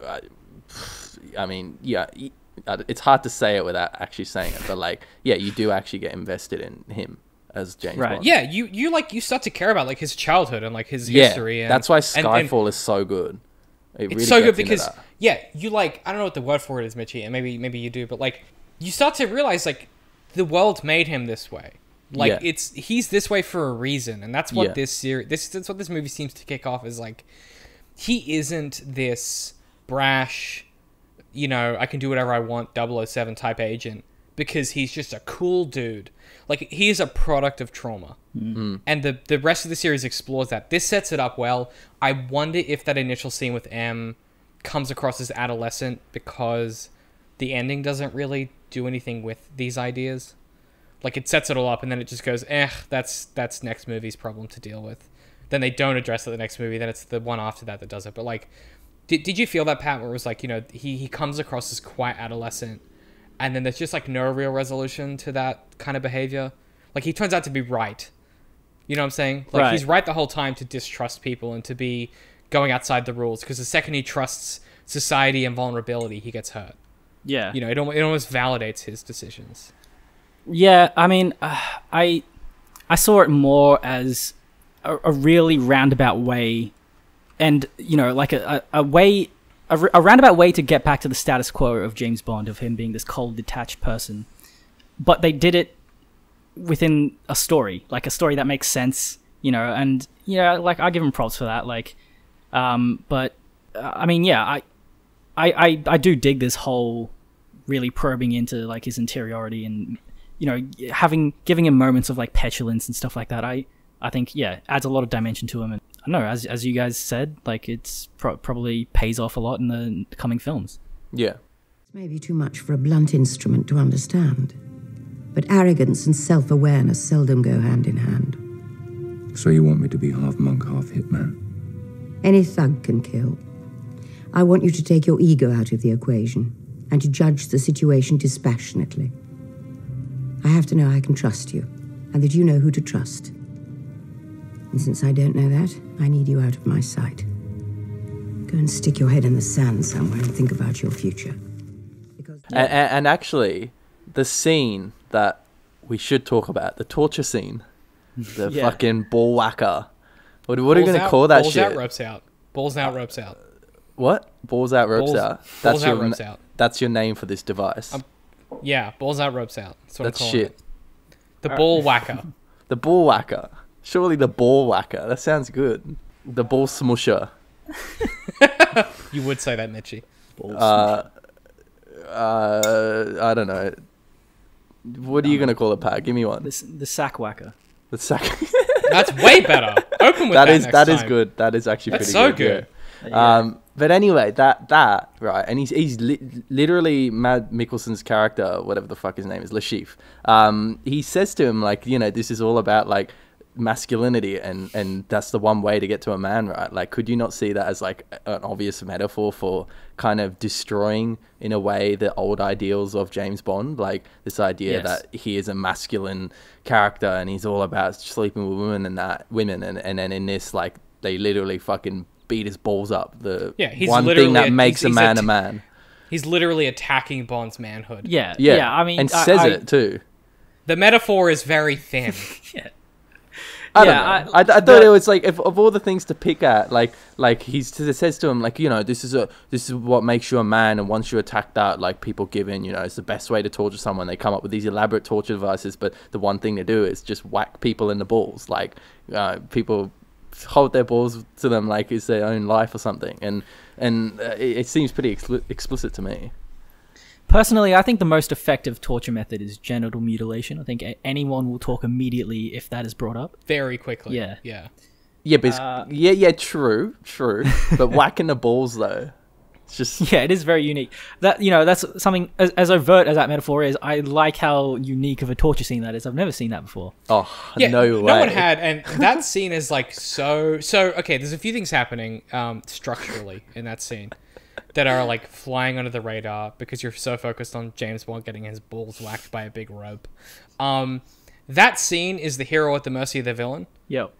Speaker 2: I mean, yeah, it's hard to say it without actually saying it, but like, yeah, you do actually get invested in him as James Bond.
Speaker 3: Yeah, you start to care about like his childhood and like his history. And
Speaker 2: that's why Skyfall is so good.
Speaker 3: It's so good because you like, I don't know what the word for it is, Mitchie, and maybe you do, but like, you start to realize like the world made him this way. Like he's this way for a reason, and that's what this series, that's what this movie seems to kick off, is like, he isn't this brash, you know, I can do whatever I want 007 type agent, because he's just a cool dude. Like, he is a product of trauma. And the rest of the series explores that. This sets it up well. I wonder if that initial scene with M comes across as adolescent because the ending doesn't really do anything with these ideas. Like, it sets it all up and then it just goes, that's next movie's problem to deal with. Then they don't address it the next movie, then it's the one after that does it. But like, did you feel that, Pat, where it was like, you know, he comes across as quite adolescent, and then there's just like no real resolution to that kind of behavior? Like, he turns out to be right. You know what I'm saying? Like, he's right the whole time to distrust people and to be going outside the rules, because the second he trusts society and vulnerability, he gets hurt.
Speaker 1: Yeah.
Speaker 3: You know, it almost validates his decisions.
Speaker 1: Yeah, I mean, I saw it more as a really roundabout way, and, you know, like a roundabout way to get back to the status quo of James Bond, of him being this cold, detached person. But they did it within a story, like a story that makes sense, you know, and, you know, like, I give him props for that. Like, but I mean, yeah, I do dig this whole really probing into like his interiority, and, you know, giving him moments of like petulance and stuff like that. I think, yeah, adds a lot of dimension to him. And I don't know, as you guys said, like, it's probably pays off a lot in the coming films.
Speaker 2: Yeah.
Speaker 6: It's maybe too much for a blunt instrument to understand, but arrogance and self-awareness seldom go hand in hand.
Speaker 5: So you want me to be half monk, half hitman?
Speaker 6: Any thug can kill. I want you to take your ego out of the equation and to judge the situation dispassionately. I have to know I can trust you, and that you know who to trust. And since I don't know that, I need you out of my sight. Go and stick your head in the sand somewhere and think about your future. Because
Speaker 2: and actually, the scene that we should talk about, the torture scene, the fucking ball whacker. What are you going to call that
Speaker 3: balls
Speaker 2: shit?
Speaker 3: Balls out, ropes out. Balls out, ropes out.
Speaker 2: What? Balls out, ropes out.
Speaker 3: Balls out, ropes out.
Speaker 2: That's your name for this device.
Speaker 3: Yeah, balls out, ropes out. That's
Speaker 2: shit.
Speaker 3: It. The ball whacker.
Speaker 2: The ball whacker. Surely the ball whacker. That sounds good. The ball smusher.
Speaker 3: You would say that, Mitchie.
Speaker 2: I don't know. What are you going to call it, Pat? Give me one.
Speaker 1: The sack whacker.
Speaker 2: The sack.
Speaker 3: That's way better. Open with that next
Speaker 2: that
Speaker 3: time.
Speaker 2: Is good. That is actually
Speaker 3: That's
Speaker 2: pretty
Speaker 3: so good.
Speaker 2: Yeah. But anyway, that right, and he's literally Matt Mikkelsen's character, whatever the fuck his name is, Lashif. He says to him, like, you know, this is all about like masculinity, and that's the one way to get to a man, right? Like, could you not see that as like an obvious metaphor for kind of destroying in a way the old ideals of James Bond, like this idea that he is a masculine character and he's all about sleeping with women and then in this, like, they literally fucking beat his balls up.
Speaker 3: He's
Speaker 2: one thing that makes a man a man.
Speaker 3: He's literally attacking Bond's manhood.
Speaker 1: Yeah. I mean,
Speaker 2: and says it too.
Speaker 3: The metaphor is very thin.
Speaker 1: Yeah.
Speaker 2: I don't know. I thought it was like, of all the things to pick at, like he says to him, like, you know, this is what makes you a man, and once you attack that, like, people give in, you know, it's the best way to torture someone. They come up with these elaborate torture devices, but the one thing they do is just whack people in the balls. Like, people hold their balls to them like it's their own life or something, and it seems pretty explicit to me.
Speaker 1: Personally, I think the most effective torture method is genital mutilation. I think anyone will talk immediately if that is brought up.
Speaker 3: Very quickly.
Speaker 1: Yeah.
Speaker 3: Yeah.
Speaker 2: Yeah, but true. But whacking the balls though, it's just
Speaker 1: Yeah, it is very unique. That that's something as overt as that metaphor is. I like how unique of a torture scene that is. I've never seen that before.
Speaker 2: no way.
Speaker 3: No one had, and that scene is like so. Okay, there's a few things happening structurally in that scene that are like flying under the radar because you're so focused on James Bond getting his balls whacked by a big rope. That scene is the hero at the mercy of the villain.
Speaker 1: Yep.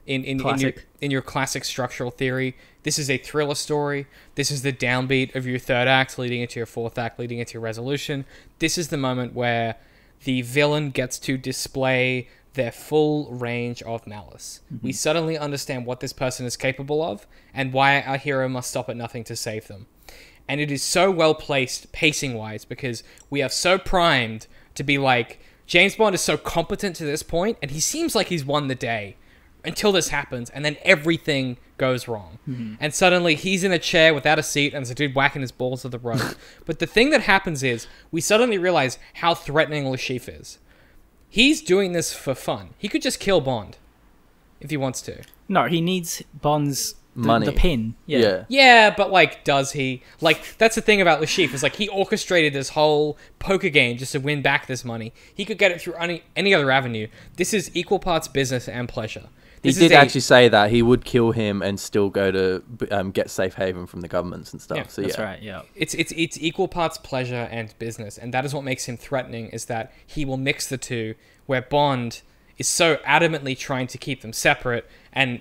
Speaker 3: In your classic structural theory, this is a thriller story. This is the downbeat of your third act, leading into your fourth act, leading into your resolution. This is the moment where the villain gets to display their full range of malice. We suddenly understand what this person is capable of and why our hero must stop at nothing to save them. And it is so well placed pacing-wise because we are so primed to be like, James Bond is so competent to this point, and he seems like he's won the day until this happens, and then everything goes wrong. And suddenly he's in a chair without a seat, and there's a dude whacking his balls with the rope. But the thing that happens is we suddenly realize how threatening Le Chiffre is. He's doing this for fun. He could just kill Bond if he wants to.
Speaker 1: No, he needs Bond's
Speaker 2: money.
Speaker 1: The pin. Yeah.
Speaker 3: Yeah, but like, does he? Like, that's the thing about Le Chiffre, is like he orchestrated this whole poker game just to win back this money. He could get it through any other avenue. This is equal parts business and pleasure.
Speaker 2: He did actually say that he would kill him and still go to get safe haven from the governments and stuff.
Speaker 3: Yeah,
Speaker 2: so
Speaker 1: That's right, yeah.
Speaker 3: It's equal parts pleasure and business, and that is what makes him threatening, is that he will mix the two, where Bond is so adamantly trying to keep them separate, and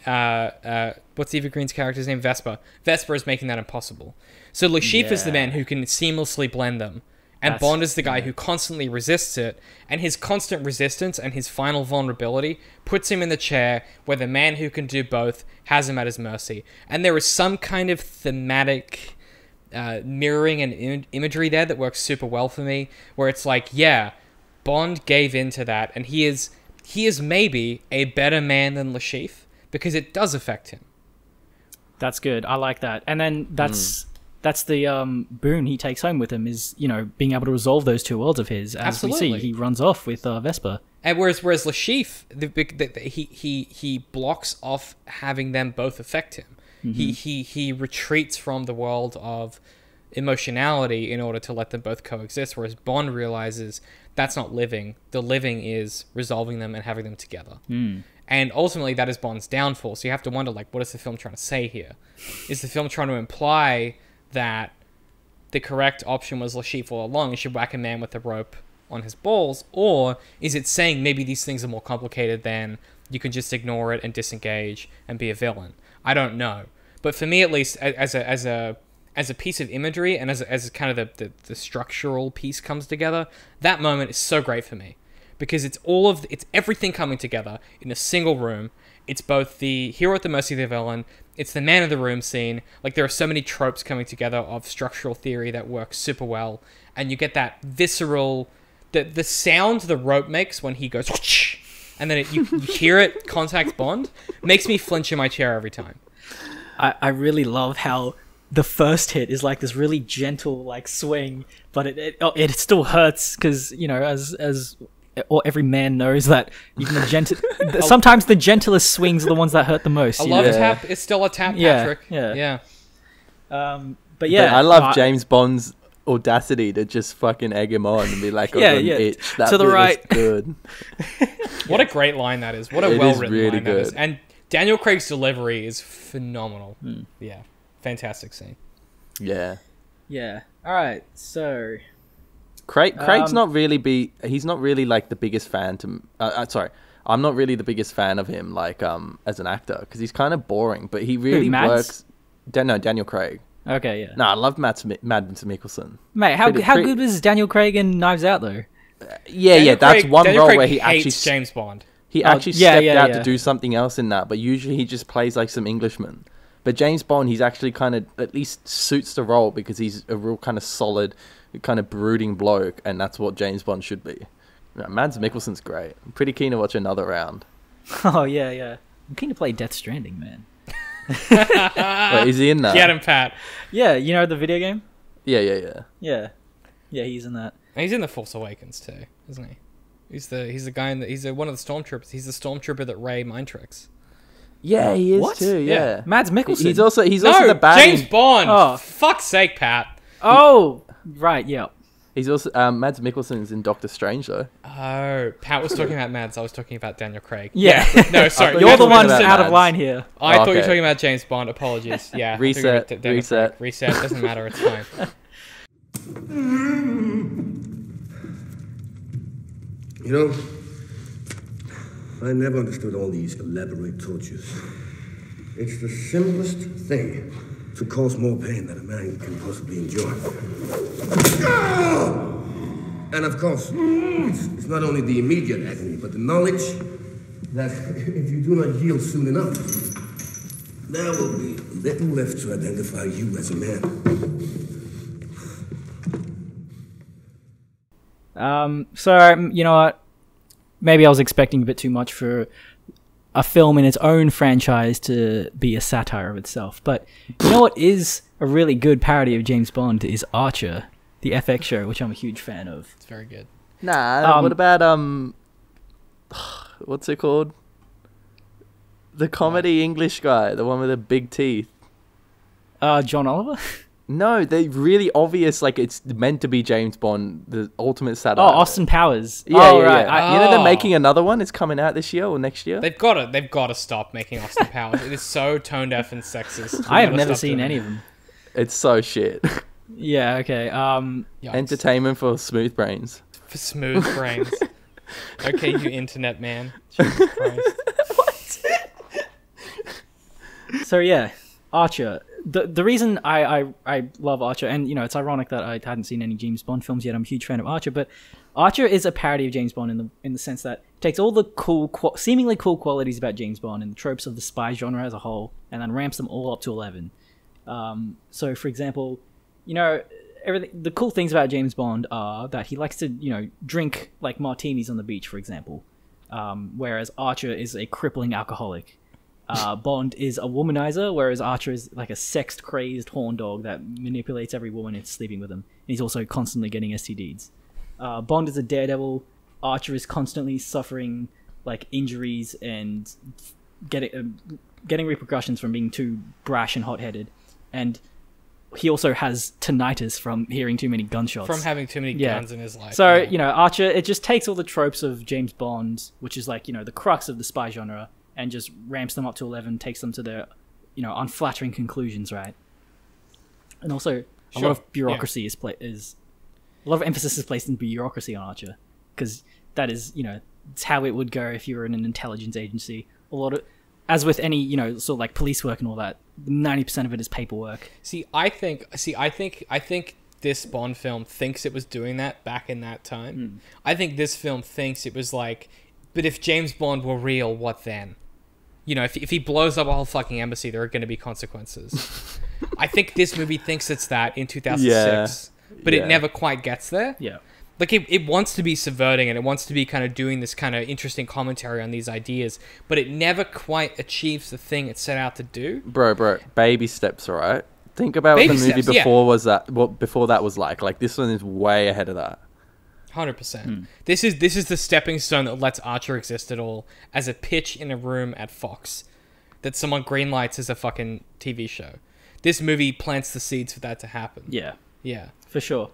Speaker 3: what's Eva Green's character's name? Vesper. Vesper is making that impossible. So Le Chiffre is the man who can seamlessly blend them, and Bond is the guy who constantly resists it, and his constant resistance and his final vulnerability puts him in the chair where the man who can do both has him at his mercy. And there is some kind of thematic mirroring and imagery there that works super well for me, where it's like, yeah, Bond gave in to that, and he is maybe a better man than Le Chiffre, because it does affect him.
Speaker 1: That's good. I like that. And then that's the boon he takes home with him, is, being able to resolve those two worlds of his. As
Speaker 3: Absolutely.
Speaker 1: we see, he runs off with Vesper.
Speaker 3: And whereas Le Chiffre, he blocks off having them both affect him. He retreats from the world of emotionality in order to let them both coexist, whereas Bond realizes that's not living. The living is resolving them and having them together. And ultimately, that is Bond's downfall. So you have to wonder, like, what is the film trying to say here? Is the film trying to imply that the correct option was Le Chiffre all along, you should whack a man with a rope on his balls? Or is it saying maybe these things are more complicated than you can just ignore it and disengage and be a villain? I don't know. But for me, at least, as a piece of imagery and as kind of the structural piece comes together, that moment is so great for me, because it's everything coming together in a single room. It's both the hero at the mercy of the villain, it's the man in the room scene. Like, there are so many tropes coming together of structural theory that works super well, and you get that visceral, the sound the rope makes when he goes whoosh, and then you hear it contact Bond, makes me flinch in my chair every time.
Speaker 1: I really love how the first hit is like this really gentle like swing, but it still hurts because or every man knows that even the sometimes the gentlest swings are the ones that hurt the most.
Speaker 3: A love tap is still a tap, Patrick. Yeah.
Speaker 1: But yeah,
Speaker 2: I love James Bond's audacity to just fucking egg him on and be like, itch. That
Speaker 1: to the right.
Speaker 2: Good.
Speaker 3: What a great line that is. What a well-written line that is. And Daniel Craig's delivery is phenomenal. Yeah. Fantastic scene.
Speaker 2: Yeah.
Speaker 1: All right. So
Speaker 2: Craig's not really he's not really like the biggest fan to I'm not really the biggest fan of him like as an actor, because he's kind of boring, but he really works. Daniel Craig.
Speaker 1: Okay, yeah.
Speaker 2: No, I love Mads Mikkelsen.
Speaker 1: Mate, how good was Daniel Craig in Knives Out though?
Speaker 2: That's one
Speaker 3: Daniel
Speaker 2: role
Speaker 3: Craig
Speaker 2: where he
Speaker 3: hates
Speaker 2: actually
Speaker 3: James Bond.
Speaker 2: He actually stepped out to do something else in that, but usually he just plays like some Englishman. But James Bond, he's actually kind of at least suits the role, because he's a real kind of solid, kind of brooding bloke, and that's what James Bond should be. Mads Mikkelsen's great. I'm pretty keen to watch another round.
Speaker 1: Oh, yeah. I'm keen to play Death Stranding, man.
Speaker 2: Wait, is he in that?
Speaker 3: Get him, Pat.
Speaker 1: Yeah, you know the video game?
Speaker 2: Yeah.
Speaker 1: Yeah. Yeah, he's in that.
Speaker 3: And he's in The Force Awakens too, isn't he? He's the guy he's one of the stormtroopers. He's the stormtrooper that Rey mind tricks.
Speaker 2: Yeah, he is
Speaker 1: What?
Speaker 2: too. Yeah.
Speaker 1: Mads Mikkelsen.
Speaker 2: He's also the bad.
Speaker 3: James Bond.
Speaker 1: Oh.
Speaker 3: Fuck's sake, Pat.
Speaker 1: Oh, right. Yeah.
Speaker 2: He's also Mads Mikkelsen's in Doctor Strange though.
Speaker 3: Oh, Pat was talking about Mads. I was talking about Daniel Craig.
Speaker 1: Yeah.
Speaker 3: No, sorry.
Speaker 1: You're the one
Speaker 2: about
Speaker 1: out of
Speaker 2: Mads.
Speaker 1: line here.
Speaker 3: I thought you were
Speaker 2: Okay.
Speaker 3: talking about James Bond. Apologies. Yeah. I thought you were
Speaker 2: Reset,
Speaker 3: Daniel
Speaker 2: reset.
Speaker 3: Craig. Reset. Doesn't matter. It's fine.
Speaker 7: You know, I never understood all these elaborate tortures. It's the simplest thing to cause more pain than a man can possibly enjoy. And of course, it's not only the immediate agony, but the knowledge that if you do not yield soon enough, there will be little left to identify you as a man.
Speaker 1: So you know what? Maybe I was expecting a bit too much for a film in its own franchise to be a satire of itself. But you know what is a really good parody of James Bond is Archer, the FX show, which I'm a huge fan of.
Speaker 3: It's very good.
Speaker 2: Nah. What about what's it called? The comedy English guy, the one with the big teeth.
Speaker 1: John Oliver?
Speaker 2: No, they're really obvious. Like it's meant to be James Bond, the ultimate satire.
Speaker 1: Oh, Austin Powers.
Speaker 2: Yeah,
Speaker 1: oh,
Speaker 2: yeah,
Speaker 1: right.
Speaker 2: yeah. You know they're making another one. It's coming out this year or next year.
Speaker 3: They've got to stop making Austin Powers. It is so tone deaf and sexist.
Speaker 1: I have never seen any of them.
Speaker 2: It's so shit.
Speaker 1: Yeah, okay.
Speaker 3: Yikes.
Speaker 2: Entertainment for smooth brains.
Speaker 3: For smooth brains. Okay, you internet man. Jesus Christ.
Speaker 1: So yeah, Archer. The reason I love Archer, and you know it's ironic that I hadn't seen any James Bond films yet. I'm a huge fan of Archer, but Archer is a parody of James Bond in the sense that it takes all the seemingly cool qualities about James Bond and the tropes of the spy genre as a whole, and then ramps them all up to 11. So for example, you know the cool things about James Bond are that he likes to drink like martinis on the beach, for example, whereas Archer is a crippling alcoholic. Bond is a womanizer, whereas Archer is like a sex-crazed horn dog that manipulates every woman into sleeping with him. And he's also constantly getting STDs. Bond is a daredevil. Archer is constantly suffering like injuries and getting repercussions from being too brash and hot-headed. And he also has tinnitus from hearing too many gunshots.
Speaker 3: From having too many guns in his life.
Speaker 1: So,
Speaker 3: yeah.
Speaker 1: Archer, it just takes all the tropes of James Bond, which is like, the crux of the spy genre, and just ramps them up to 11, takes them to their, unflattering conclusions, right? And also, a lot of bureaucracy is a lot of emphasis is placed in bureaucracy on Archer, because that is, it's how it would go if you were in an intelligence agency. A lot of, as with any, sort of like police work and all that, 90% of it is paperwork.
Speaker 3: I think this Bond film thinks it was doing that back in that time. I think this film thinks it was like, but if James Bond were real, what then? If he blows up a whole fucking embassy, there are going to be consequences. I think this movie thinks it's that in 2006, but it never quite gets there.
Speaker 1: Yeah.
Speaker 3: Like, it wants to be subverting, and it wants to be kind of doing this kind of interesting commentary on these ideas, but it never quite achieves the thing it set out to do.
Speaker 2: Bro, baby steps, right? Think about
Speaker 3: Baby
Speaker 2: what the movie
Speaker 3: steps,
Speaker 2: before was that. What before that was like. Like this one is way ahead of that.
Speaker 3: 100%. This is the stepping stone that lets Archer exist at all as a pitch in a room at Fox that someone greenlights as a fucking TV show. This movie plants the seeds for that to happen.
Speaker 1: Yeah.
Speaker 3: Yeah.
Speaker 1: For sure.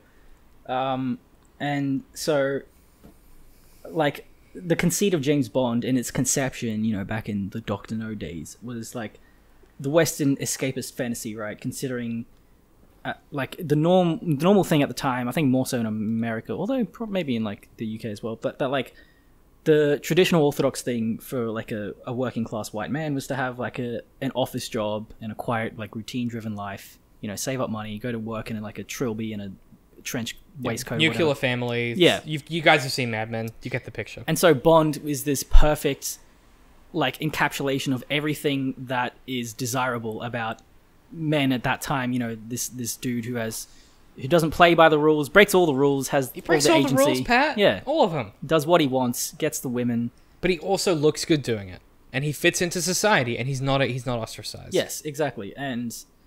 Speaker 1: And so, like, the conceit of James Bond in its conception, back in the Dr. No days, was like the Western escapist fantasy, right? Considering, like, the normal thing at the time, I think more so in America, although maybe in, like, the UK as well, but that, like, the traditional orthodox thing for, like, a working class white man was to have, like, an office job and a quiet, like, routine-driven life, save up money, go to work in, like, a trilby and a trench waistcoat,
Speaker 3: Nuclear
Speaker 1: whatever.
Speaker 3: family.
Speaker 1: Yeah.
Speaker 3: You guys have seen Mad Men. You get the picture.
Speaker 1: And so Bond is this perfect, like, encapsulation of everything that is desirable about men at that time. This dude who doesn't play by the rules, breaks all the rules, has
Speaker 3: He breaks
Speaker 1: all
Speaker 3: all
Speaker 1: the
Speaker 3: the
Speaker 1: agency.
Speaker 3: rules, Pat.
Speaker 1: Yeah.
Speaker 3: All of them.
Speaker 1: Does what he wants, gets the women.
Speaker 3: But he also looks good doing it. And he fits into society, and he's not ostracized.
Speaker 1: Yes, exactly. And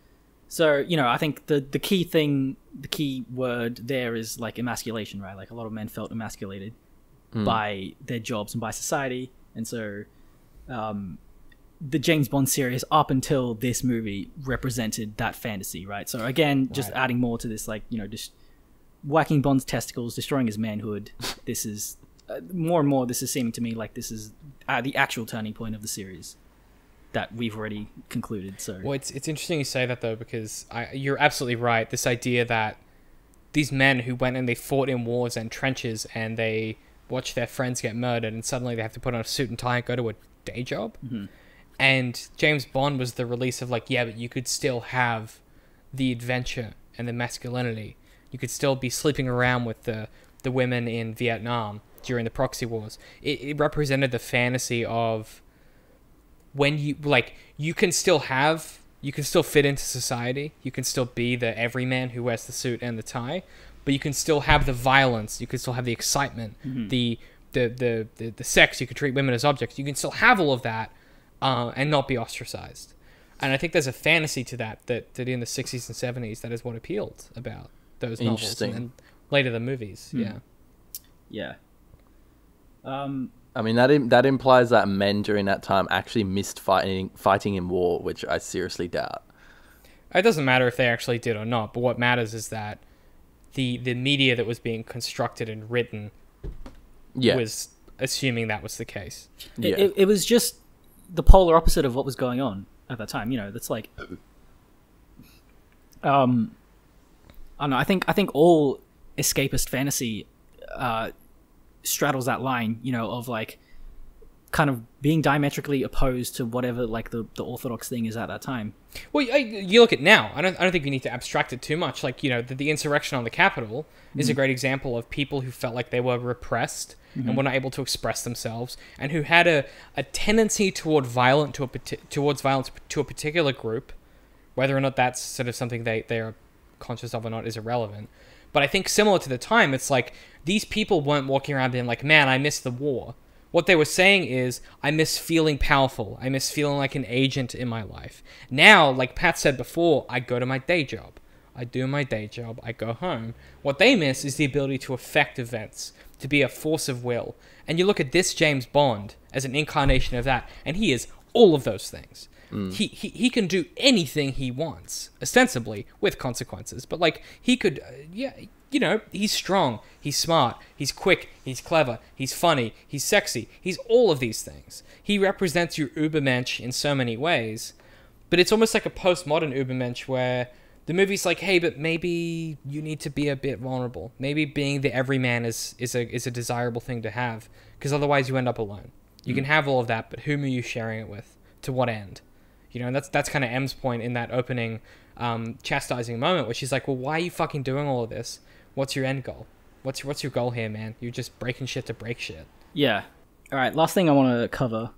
Speaker 1: So, you know, I think the key word there is like emasculation, right? Like a lot of men felt emasculated by their jobs and by society. And so the James Bond series up until this movie represented that fantasy, right? So again, just adding more to this, like, you know, just whacking Bond's testicles, destroying his manhood. This is more and more, this is seeming to me like this is the actual turning point of the series that we've already concluded. So,
Speaker 3: well, it's interesting you say that though, because you're absolutely right. This idea that these men who went and they fought in wars and trenches and they watched their friends get murdered and suddenly they have to put on a suit and tie and go to a day job. And James Bond was the release of like, yeah, but you could still have the adventure and the masculinity. You could still be sleeping around with the women in Vietnam during the proxy wars. It represented the fantasy of when you like you can still fit into society, you can still be the everyman who wears the suit and the tie, but you can still have the violence, you can still have the excitement, the sex, you can treat women as objects, you can still have all of that and not be ostracized. And I think there's a fantasy to that in the 60s and 70s that is what appealed about those novels and later the movies.
Speaker 1: Yeah.
Speaker 2: I mean, that implies that men during that time actually missed fighting in war, which I seriously doubt.
Speaker 3: It doesn't matter if they actually did or not, but what matters is that the media that was being constructed and written was assuming that was the case.
Speaker 1: It was just the polar opposite of what was going on at that time. You know, that's like, I don't know. I think all escapist fantasy straddles that line, you know, of like kind of being diametrically opposed to whatever like the orthodox thing is at that time.
Speaker 3: Well, you look at now. I don't think you need to abstract it too much. Like, you know, the insurrection on the Capitol is a great example of people who felt like they were repressed and were not able to express themselves, and who had a tendency towards violence to a particular group. Whether or not that's sort of something they are conscious of or not is irrelevant. But I think similar to the time, it's like these people weren't walking around being like, man, I miss the war. What they were saying is, I miss feeling powerful. I miss feeling like an agent in my life. Now, like Pat said before, I go to my day job. I do my day job. I go home. What they miss is the ability to affect events, to be a force of will. And you look at this James Bond as an incarnation of that, and he is all of those things. He can do anything he wants, ostensibly, with consequences. But, like, he could, you know, he's strong, he's smart, he's quick, he's clever, he's funny, he's sexy. He's all of these things. He represents your Übermensch in so many ways. But it's almost like a postmodern Übermensch where the movie's like, hey, but maybe you need to be a bit vulnerable. Maybe being the everyman is a desirable thing to have, because otherwise you end up alone. You can have all of that, but whom are you sharing it with? To what end? You know, and that's kind of M's point in that opening chastising moment where she's like, well, why are you fucking doing all of this? What's your end goal? What's your goal here, man? You're just breaking shit to break shit.
Speaker 1: Yeah. All right, last thing I want to cover.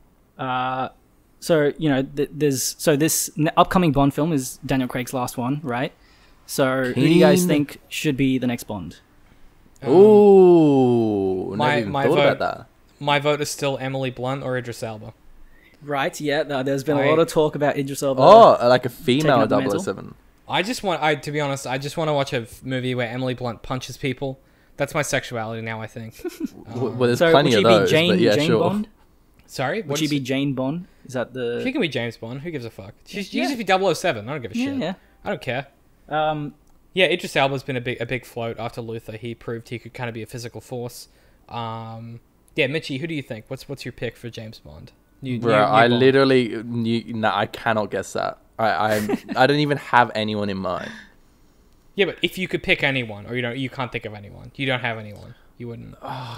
Speaker 1: So, you know, this upcoming Bond film is Daniel Craig's last one, right? So who do you guys think should be the next Bond?
Speaker 2: Ooh, never even thought about that.
Speaker 3: My vote is still Emily Blunt or Idris Elba.
Speaker 1: Right, yeah. There's been a lot of talk about Idris Elba.
Speaker 2: Oh, like a female 007.
Speaker 3: To be honest, I just want to watch a movie where Emily Blunt punches people. That's my sexuality now, I think.
Speaker 2: Well, there's plenty of those, but yeah,
Speaker 1: Jane
Speaker 2: sure.
Speaker 1: Bond?
Speaker 3: Sorry?
Speaker 1: Would she be Jane Bond? Is that the...
Speaker 3: She can be James Bond. Who gives a fuck? She's just be 007. I don't give a shit.
Speaker 1: Yeah.
Speaker 3: I don't care. Yeah, Idris Elba's been a big float after Luther. He proved he could kind of be a physical force. Yeah, Mitchie, who do you think? What's your pick for James Bond?
Speaker 2: I literally... I cannot guess that. I don't even have anyone in mind.
Speaker 3: Yeah, but if you could pick anyone, or you can't think of anyone. You don't have anyone. You wouldn't.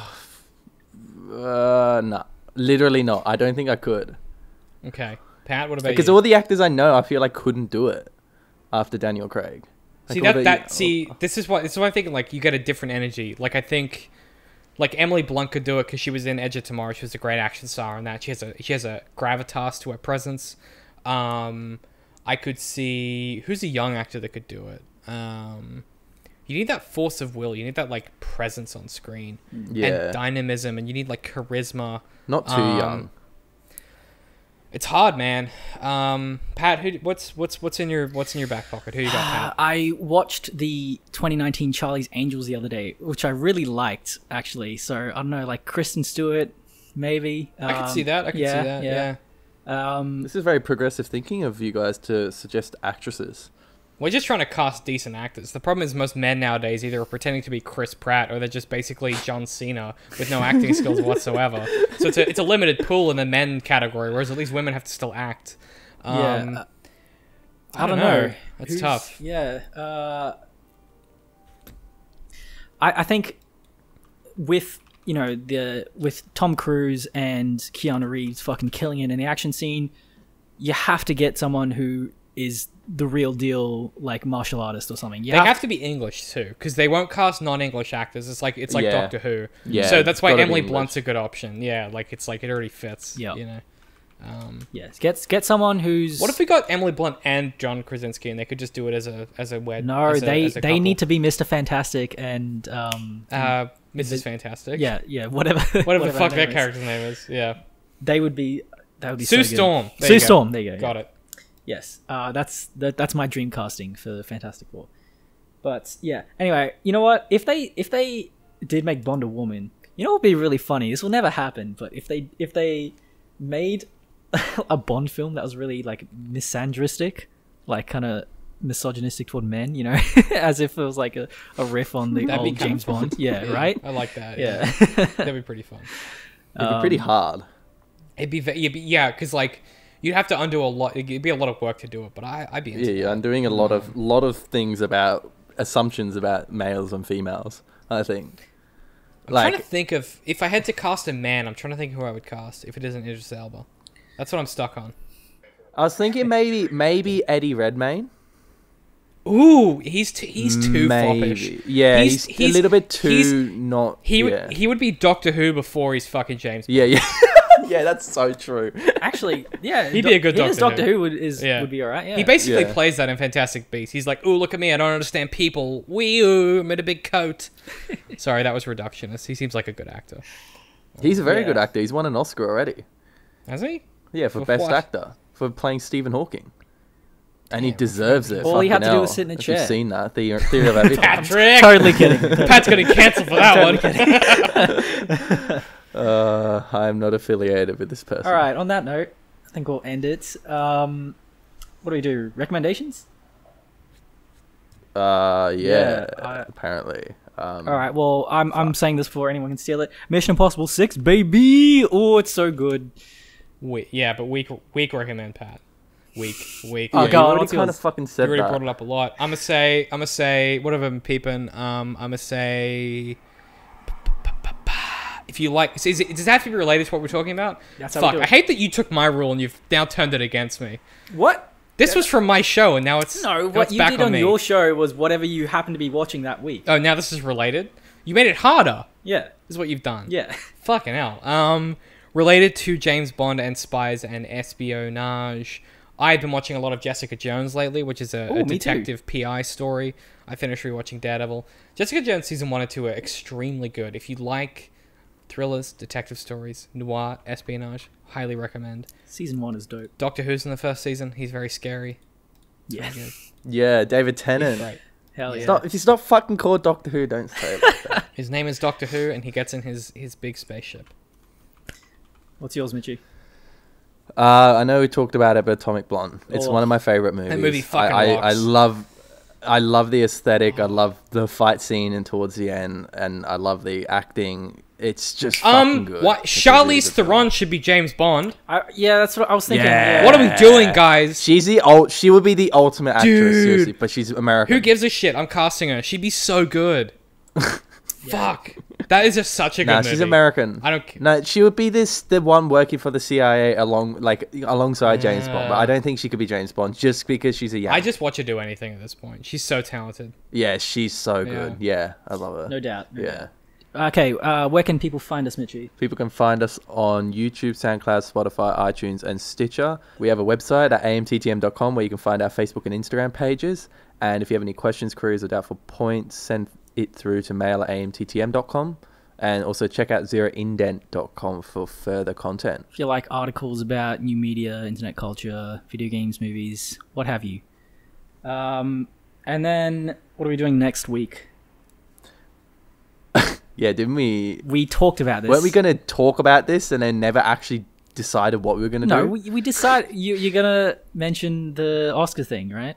Speaker 2: No. Literally not. I don't think I could.
Speaker 3: Okay. Pat, what about you?
Speaker 2: Because all the actors I know, I feel like couldn't do it after Daniel Craig. Like,
Speaker 3: this is what I'm thinking. Like, you get a different energy. Like, I think, like, Emily Blunt could do it because she was in Edge of Tomorrow. She was a great action star in that. She has a gravitas to her presence. I could see who's a young actor that could do it. You need that force of will. You need that like presence on screen and dynamism, and you need like charisma.
Speaker 2: Not too young.
Speaker 3: It's hard, man. Pat, what's in your back pocket? Who you got, Pat?
Speaker 1: I watched the 2019 Charlie's Angels the other day, which I really liked, actually. So I don't know, like Kristen Stewart, maybe.
Speaker 3: I can see that. Yeah.
Speaker 2: This is very progressive thinking of you guys to suggest actresses.
Speaker 3: We're just trying to cast decent actors. The problem is most men nowadays either are pretending to be Chris Pratt or they're just basically John Cena with no acting skills whatsoever. So it's a limited pool in the men category, whereas at least women have to still act.
Speaker 1: I don't know.
Speaker 3: That's tough.
Speaker 1: Yeah. I think with with Tom Cruise and Keanu Reeves fucking killing it in the action scene, you have to get someone who is the real deal, like martial artist or something.
Speaker 3: They have to be English too, because they won't cast non-English actors. It's like Doctor Who.
Speaker 2: Yeah,
Speaker 3: so that's why Emily Blunt's a good option. Yeah, like it already fits.
Speaker 1: Yeah,
Speaker 3: you know.
Speaker 1: Yes, get someone who's.
Speaker 3: What if we got Emily Blunt and John Krasinski, and they could just do it as a wed?
Speaker 1: No, they need to be Mr. Fantastic and
Speaker 3: Mrs. Fantastic.
Speaker 1: Yeah, whatever
Speaker 3: the fuck that character's name is. Yeah,
Speaker 1: that would be
Speaker 3: Sue
Speaker 1: so
Speaker 3: Storm.
Speaker 1: Sue Storm. There you go.
Speaker 3: Got it.
Speaker 1: Yes, that's my dream casting for Fantastic Four. But yeah, anyway, you know what? If they did make Bond a woman, you know what would be really funny? This will never happen, but if they made a Bond film that was really like misandristic, like kind of misogynistic toward men, you know, as if it was like a riff on the old James Bond. Yeah, right?
Speaker 3: I like that.
Speaker 1: Yeah.
Speaker 3: That'd be pretty fun.
Speaker 2: It'd be pretty hard.
Speaker 3: It'd be because like you'd have to undo a lot. It'd be a lot of work to do it, but I'd be into that.
Speaker 2: Yeah, undoing a lot of things about assumptions about males and females, I think.
Speaker 3: I'm trying to think of, if I had to cast a man, I'm trying to think who I would cast if it isn't Idris Elba. That's what I'm stuck on.
Speaker 2: I was thinking maybe Eddie Redmayne.
Speaker 3: Ooh, he's too foppish.
Speaker 2: Yeah, he's a little bit too not.
Speaker 3: He would be Doctor Who before he's fucking James Bond.
Speaker 2: Yeah. Yeah, that's so true.
Speaker 1: Actually, yeah,
Speaker 3: he'd be a good
Speaker 1: Doctor Who would be alright. Yeah,
Speaker 3: he basically plays that in Fantastic Beasts. He's like, "Ooh, look at me! I don't understand people. Wee-oo, I'm in a big coat." Sorry, that was reductionist. He seems like a good actor.
Speaker 2: He's a very good actor. He's won an Oscar already.
Speaker 3: Has he?
Speaker 2: Yeah, for best actor for playing Stephen Hawking. And he deserves it.
Speaker 1: All he had to do was sit in a chair.
Speaker 2: You've seen that theory of everything.
Speaker 3: Patrick,
Speaker 1: totally kidding.
Speaker 3: Pat's getting cancelled for that one.
Speaker 2: I'm not affiliated with this person.
Speaker 1: All right. On that note, I think we'll end it. What do we do? Recommendations?
Speaker 2: Apparently.
Speaker 1: All right. Well, I'm saying this before anyone can steal it. Mission Impossible 6, baby. Oh, it's so good.
Speaker 3: Weak recommend, Pat. Weak.
Speaker 2: Oh, God, you kind of fucking said
Speaker 3: you already
Speaker 2: that.
Speaker 3: brought it up a lot. I'm gonna say, what have I been peeping? I'm gonna say, if you like, does it have to be related to what we're talking about?
Speaker 1: That's how we do it.
Speaker 3: I hate that you took my rule and you've now turned it against me.
Speaker 1: What?
Speaker 3: This was from my show and now it's
Speaker 1: what you
Speaker 3: back
Speaker 1: did
Speaker 3: on
Speaker 1: on
Speaker 3: me.
Speaker 1: your show was whatever you happened to be watching that week.
Speaker 3: Oh, now this is related? You made it harder.
Speaker 1: Yeah.
Speaker 3: Is what you've done.
Speaker 1: Yeah.
Speaker 3: Fucking hell. Related to James Bond and spies and espionage, I've been watching a lot of Jessica Jones lately, which is a detective PI story. I finished rewatching Daredevil. Jessica Jones season 1 and 2 are extremely good. If you like thrillers, detective stories, noir, espionage, highly recommend.
Speaker 1: Season 1 is dope.
Speaker 3: Doctor Who's in the first season. He's very scary.
Speaker 1: Yeah.
Speaker 2: Yeah, David Tennant.
Speaker 3: Right.
Speaker 1: Hell yeah.
Speaker 2: If he's not fucking called Doctor Who, don't say it like that.
Speaker 3: His name is Doctor Who, and he gets in his big spaceship.
Speaker 1: What's yours, Mitchie?
Speaker 2: I know we talked about it, but Atomic Blonde. It's one of my favorite movies.
Speaker 3: That movie fucking
Speaker 2: I love the aesthetic. I love the fight scene and towards the end, and I love the acting. It's just fucking good.
Speaker 3: Charlize Theron should be James Bond.
Speaker 1: Yeah, that's what I was thinking.
Speaker 2: Yeah.
Speaker 3: What are we doing, guys?
Speaker 2: She would be the ultimate actress, seriously, but she's American.
Speaker 3: Who gives a shit? I'm casting her. She'd be so good. Fuck. That is just such a good movie.
Speaker 2: She's American.
Speaker 3: I don't care.
Speaker 2: No, she would be the one working for the CIA alongside James Bond, but I don't think she could be James Bond just because she's a young.
Speaker 3: I just watch her do anything at this point. She's so talented.
Speaker 2: Yeah, she's so good. Yeah, I love her.
Speaker 1: No doubt.
Speaker 2: Yeah.
Speaker 1: Okay, where can people find us, Mitchie?
Speaker 2: People can find us on YouTube, SoundCloud, Spotify, iTunes, and Stitcher. We have a website at amttm.com where you can find our Facebook and Instagram pages. And if you have any questions, queries, or doubtful points, send it through to mail@amttm.com. And also check out zeroindent.com for further content.
Speaker 1: If you like articles about new media, internet culture, video games, movies, what have you. And then, what are we doing next week?
Speaker 2: Yeah, didn't we?
Speaker 1: We talked about this.
Speaker 2: Weren't we going to talk about this and then never actually decided what we were going to do?
Speaker 1: No, we decided you're going to mention the Oscar thing, right?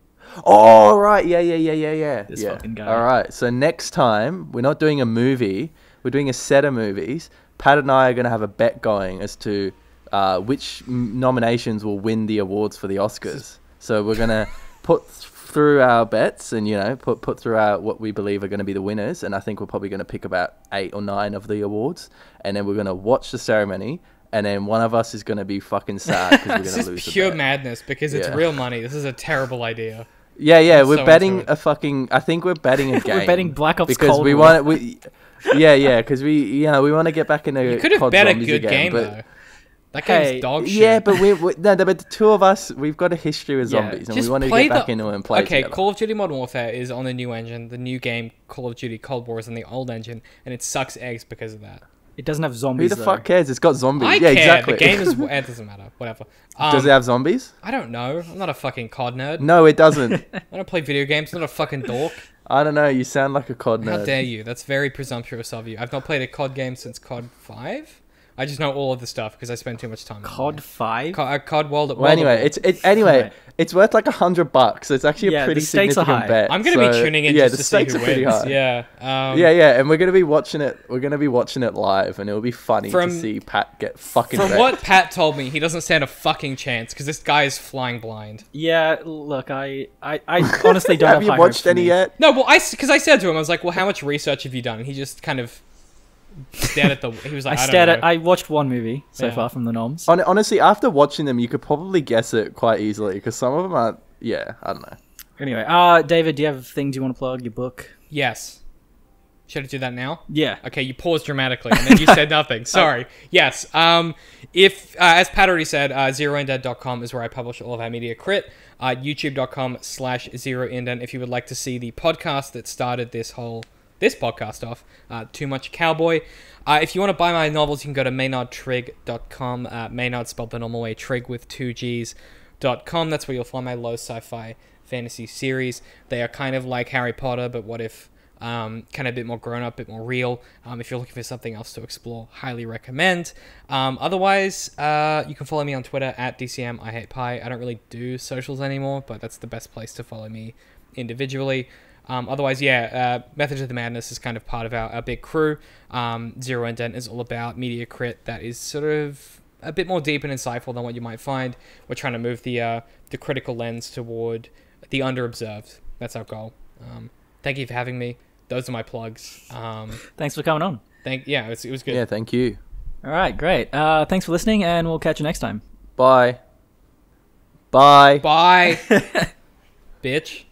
Speaker 2: Oh, right. Yeah.
Speaker 1: This fucking guy.
Speaker 2: All right. So next time, we're not doing a movie. We're doing a set of movies. Pat and I are going to have a bet going as to which nominations will win the awards for the Oscars. So we're going to put through our bets and, put through what we believe are going to be the winners. And I think we're probably going to pick about 8 or 9 of the awards. And then we're going to watch the ceremony. And then one of us is going to be fucking sad because we're going to lose the bet.
Speaker 3: This is pure madness because it's real money. This is a terrible idea.
Speaker 2: Yeah. We're betting a fucking... I think we're betting a game.
Speaker 1: We're betting Black Ops
Speaker 2: because
Speaker 1: Cold
Speaker 2: we
Speaker 1: War.
Speaker 2: want because we want to get back into
Speaker 3: You could have bet a good
Speaker 2: again,
Speaker 3: game,
Speaker 2: but,
Speaker 3: though. That game's dog shit.
Speaker 2: Yeah, but but the two of us, we've got a history with zombies, and we want to get back into it and play together.
Speaker 3: Call of Duty Modern Warfare is on the new engine. The new game, Call of Duty Cold War, is on the old engine, and it sucks eggs because of that.
Speaker 1: It doesn't have zombies,
Speaker 2: Who the fuck cares? It's got zombies.
Speaker 3: I
Speaker 2: yeah,
Speaker 3: care.
Speaker 2: exactly.
Speaker 3: The game is... It doesn't matter. Whatever.
Speaker 2: Does it have zombies?
Speaker 3: I don't know. I'm not a fucking COD nerd.
Speaker 2: No, it doesn't.
Speaker 3: I don't play video games. I'm not a fucking dork.
Speaker 2: I don't know. You sound like a COD nerd.
Speaker 3: How dare you? That's very presumptuous of you. I've not played a COD game since COD 5. I just know all of the stuff because I spend too much time.
Speaker 1: COD 5?
Speaker 3: COD World.
Speaker 2: Well, anyway, it's worth like $100. So it's actually a pretty
Speaker 1: the stakes are
Speaker 2: significant
Speaker 1: high.
Speaker 2: bet.
Speaker 3: I'm going to be tuning in just to see who
Speaker 2: pretty
Speaker 3: wins.
Speaker 2: high.
Speaker 3: Yeah.
Speaker 2: And we're going to be watching it. We're going to be watching it live, and it'll be funny to see Pat get fucking.
Speaker 3: From
Speaker 2: wrecked.
Speaker 3: what Pat told me, he doesn't stand a fucking chance because this guy is flying blind.
Speaker 1: Yeah, look, I honestly don't
Speaker 2: Have you
Speaker 1: high
Speaker 2: watched
Speaker 1: hopes for
Speaker 2: any
Speaker 1: me.
Speaker 2: yet?
Speaker 3: No, well, because I said to him, I was like, well, how much research have you done? And he just kind of stared at the... He was like,
Speaker 1: I watched one movie so
Speaker 3: Yeah.
Speaker 1: far from the Noms.
Speaker 2: Honestly, after watching them, you could probably guess it quite easily because some of them are. Yeah, I don't know.
Speaker 1: Anyway, David, do you have things you want to plug? Your book?
Speaker 3: Yes. Should I do that now?
Speaker 1: Yeah.
Speaker 3: Okay, you paused dramatically and then you said nothing. Sorry. Yes. If as Pat already said, zeroindent.com is where I publish all of our media crit. YouTube.com/zeroindent if you would like to see the podcast that started this podcast off, Too Much Cowboy. If you want to buy my novels, you can go to maynardtrig.com. Maynard spelled the normal way, Trig with 2 Gs.com. That's where you'll find my low sci-fi fantasy series. They are kind of like Harry Potter, but what if kind of a bit more grown up, a bit more real. If you're looking for something else to explore, highly recommend. Otherwise, you can follow me on Twitter at DCM I Hate Pie. I don't really do socials anymore, but that's the best place to follow me individually. Otherwise, Methods of the Madness is kind of part of our big crew. Zero Indent is all about media crit that is sort of a bit more deep and insightful than what you might find. We're trying to move the critical lens toward the underobserved. That's our goal. Thank you for having me. Those are my plugs.
Speaker 1: Thanks for coming on.
Speaker 3: It was good.
Speaker 2: Yeah, thank you.
Speaker 1: All right, great. Thanks for listening, and we'll catch you next time.
Speaker 2: Bye. Bye.
Speaker 3: Bye. Bitch.